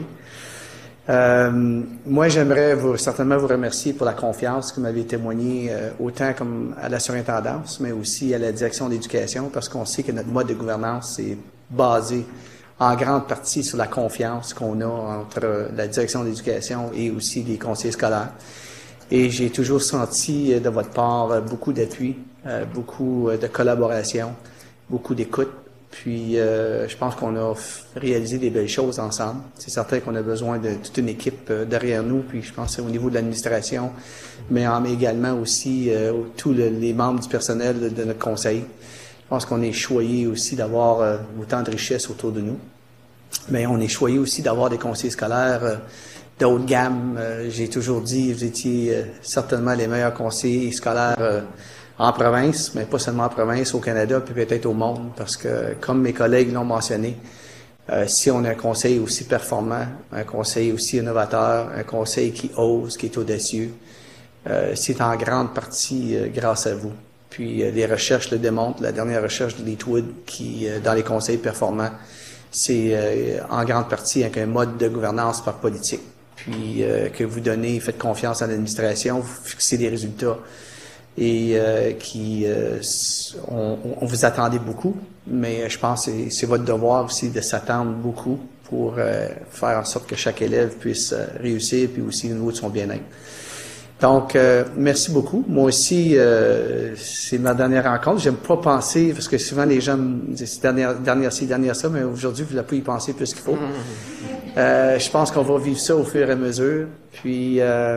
Euh, moi, j'aimerais vous, certainement vous remercier pour la confiance que vous m'avez témoignée, euh, autant comme à la surintendance, mais aussi à la direction d'éducation, parce qu'on sait que notre mode de gouvernance est basé en grande partie sur la confiance qu'on a entre la direction d'éducation et aussi les conseillers scolaires. Et j'ai toujours senti euh, de votre part euh, beaucoup d'appui, euh, beaucoup euh, de collaboration, beaucoup d'écoute. Puis, euh, je pense qu'on a f- réalisé des belles choses ensemble. C'est certain qu'on a besoin de toute une équipe euh, derrière nous. Puis, je pense que c'est au niveau de l'administration, mais, en, mais également aussi euh, tous le- les membres du personnel de, de notre conseil. Je pense qu'on est choyé aussi d'avoir euh, autant de richesses autour de nous. Mais on est choyé aussi d'avoir des conseillers scolaires euh, de haute gamme. Euh, j'ai toujours dit, vous étiez euh, certainement les meilleurs conseillers scolaires euh, en province, mais pas seulement en province, au Canada, puis peut-être au monde, parce que, comme mes collègues l'ont mentionné, euh, si on a un conseil aussi performant, un conseil aussi innovateur, un conseil qui ose, qui est audacieux, euh, c'est en grande partie euh, grâce à vous. Puis euh, les recherches le démontrent, la dernière recherche de Leetwood, qui, euh, dans les conseils performants, c'est euh, en grande partie avec un mode de gouvernance par politique. Puis euh, que vous donnez, faites confiance à l'administration, vous fixez des résultats et euh, qui euh, on, on vous attendait beaucoup, mais je pense que c'est, c'est votre devoir aussi de s'attendre beaucoup pour euh, faire en sorte que chaque élève puisse euh, réussir, puis aussi au niveau de son bien-être. Donc, euh, merci beaucoup. Moi aussi, euh, c'est ma dernière rencontre. J'aime pas penser, parce que souvent les gens me disent dernière, dernière ci, dernière ça, mais aujourd'hui, vous n'avez pas y penser plus qu'il faut. Euh, je pense qu'on va vivre ça au fur et à mesure. Puis, euh,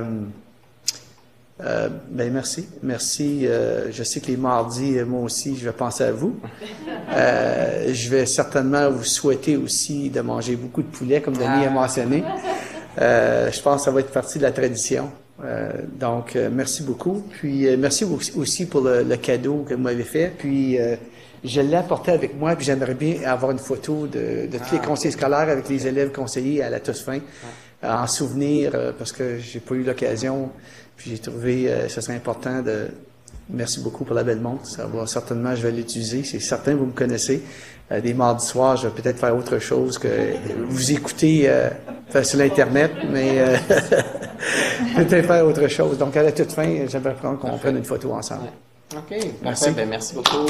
euh, ben merci. Merci. Euh, je sais que les mardis, moi aussi, je vais penser à vous. Euh, je vais certainement vous souhaiter aussi de manger beaucoup de poulet, comme Denis a mentionné. Euh, je pense que ça va être partie de la tradition. Euh, donc, euh, merci beaucoup. Puis, euh, merci aussi pour le, le cadeau que vous m'avez fait. Puis, euh, je l'ai apporté avec moi, puis j'aimerais bien avoir une photo de, de tous les conseillers scolaires avec les élèves conseillers à la toute fin, euh, en souvenir, euh, parce que j'ai pas eu l'occasion. Puis, j'ai trouvé euh, ce serait important de, merci beaucoup pour la belle montre. Ça va certainement, je vais l'utiliser. C'est certain, vous me connaissez. Euh, des mardis soirs, je vais peut-être faire autre chose que vous écouter euh, sur l'Internet, mais euh, peut-être faire autre chose. Donc, à la toute fin, j'aimerais prendre qu'on prenne une photo ensemble. OK, merci. Parfait. Ben, merci beaucoup.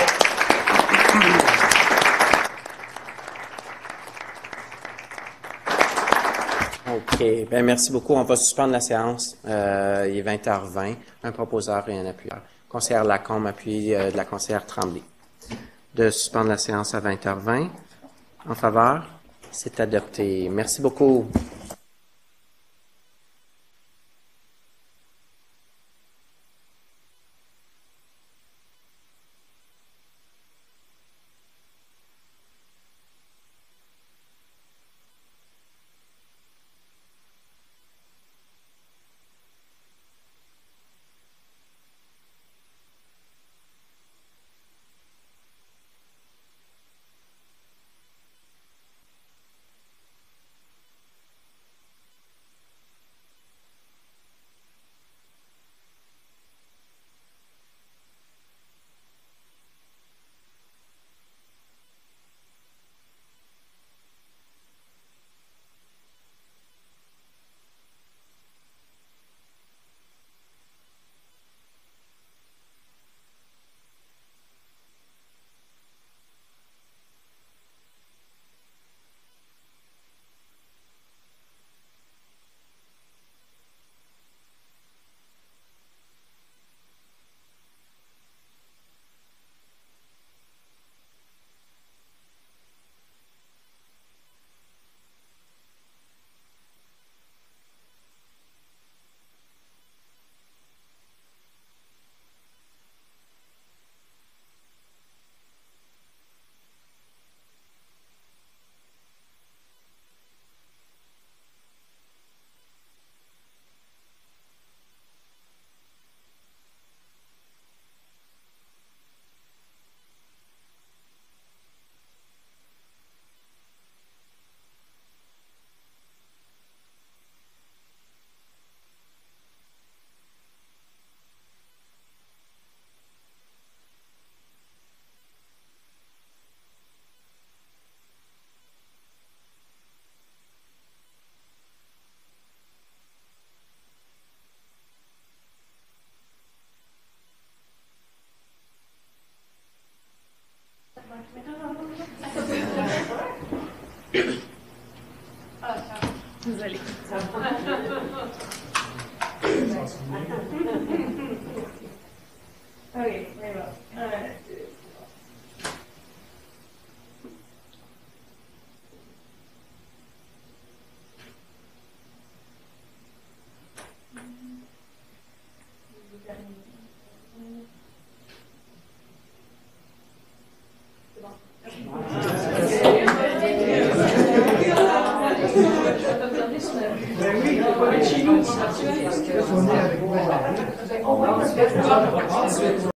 OK. Ben, merci beaucoup. On va suspendre la séance. Euh, il est vingt heures vingt. Un proposeur et un appuyeur. Conseillère Lacombe, appui euh, de la conseillère Tremblay. De suspendre la séance à vingt heures vingt. En faveur? C'est adopté. Merci beaucoup. Vous allez. Ok, voilà. Ben oui,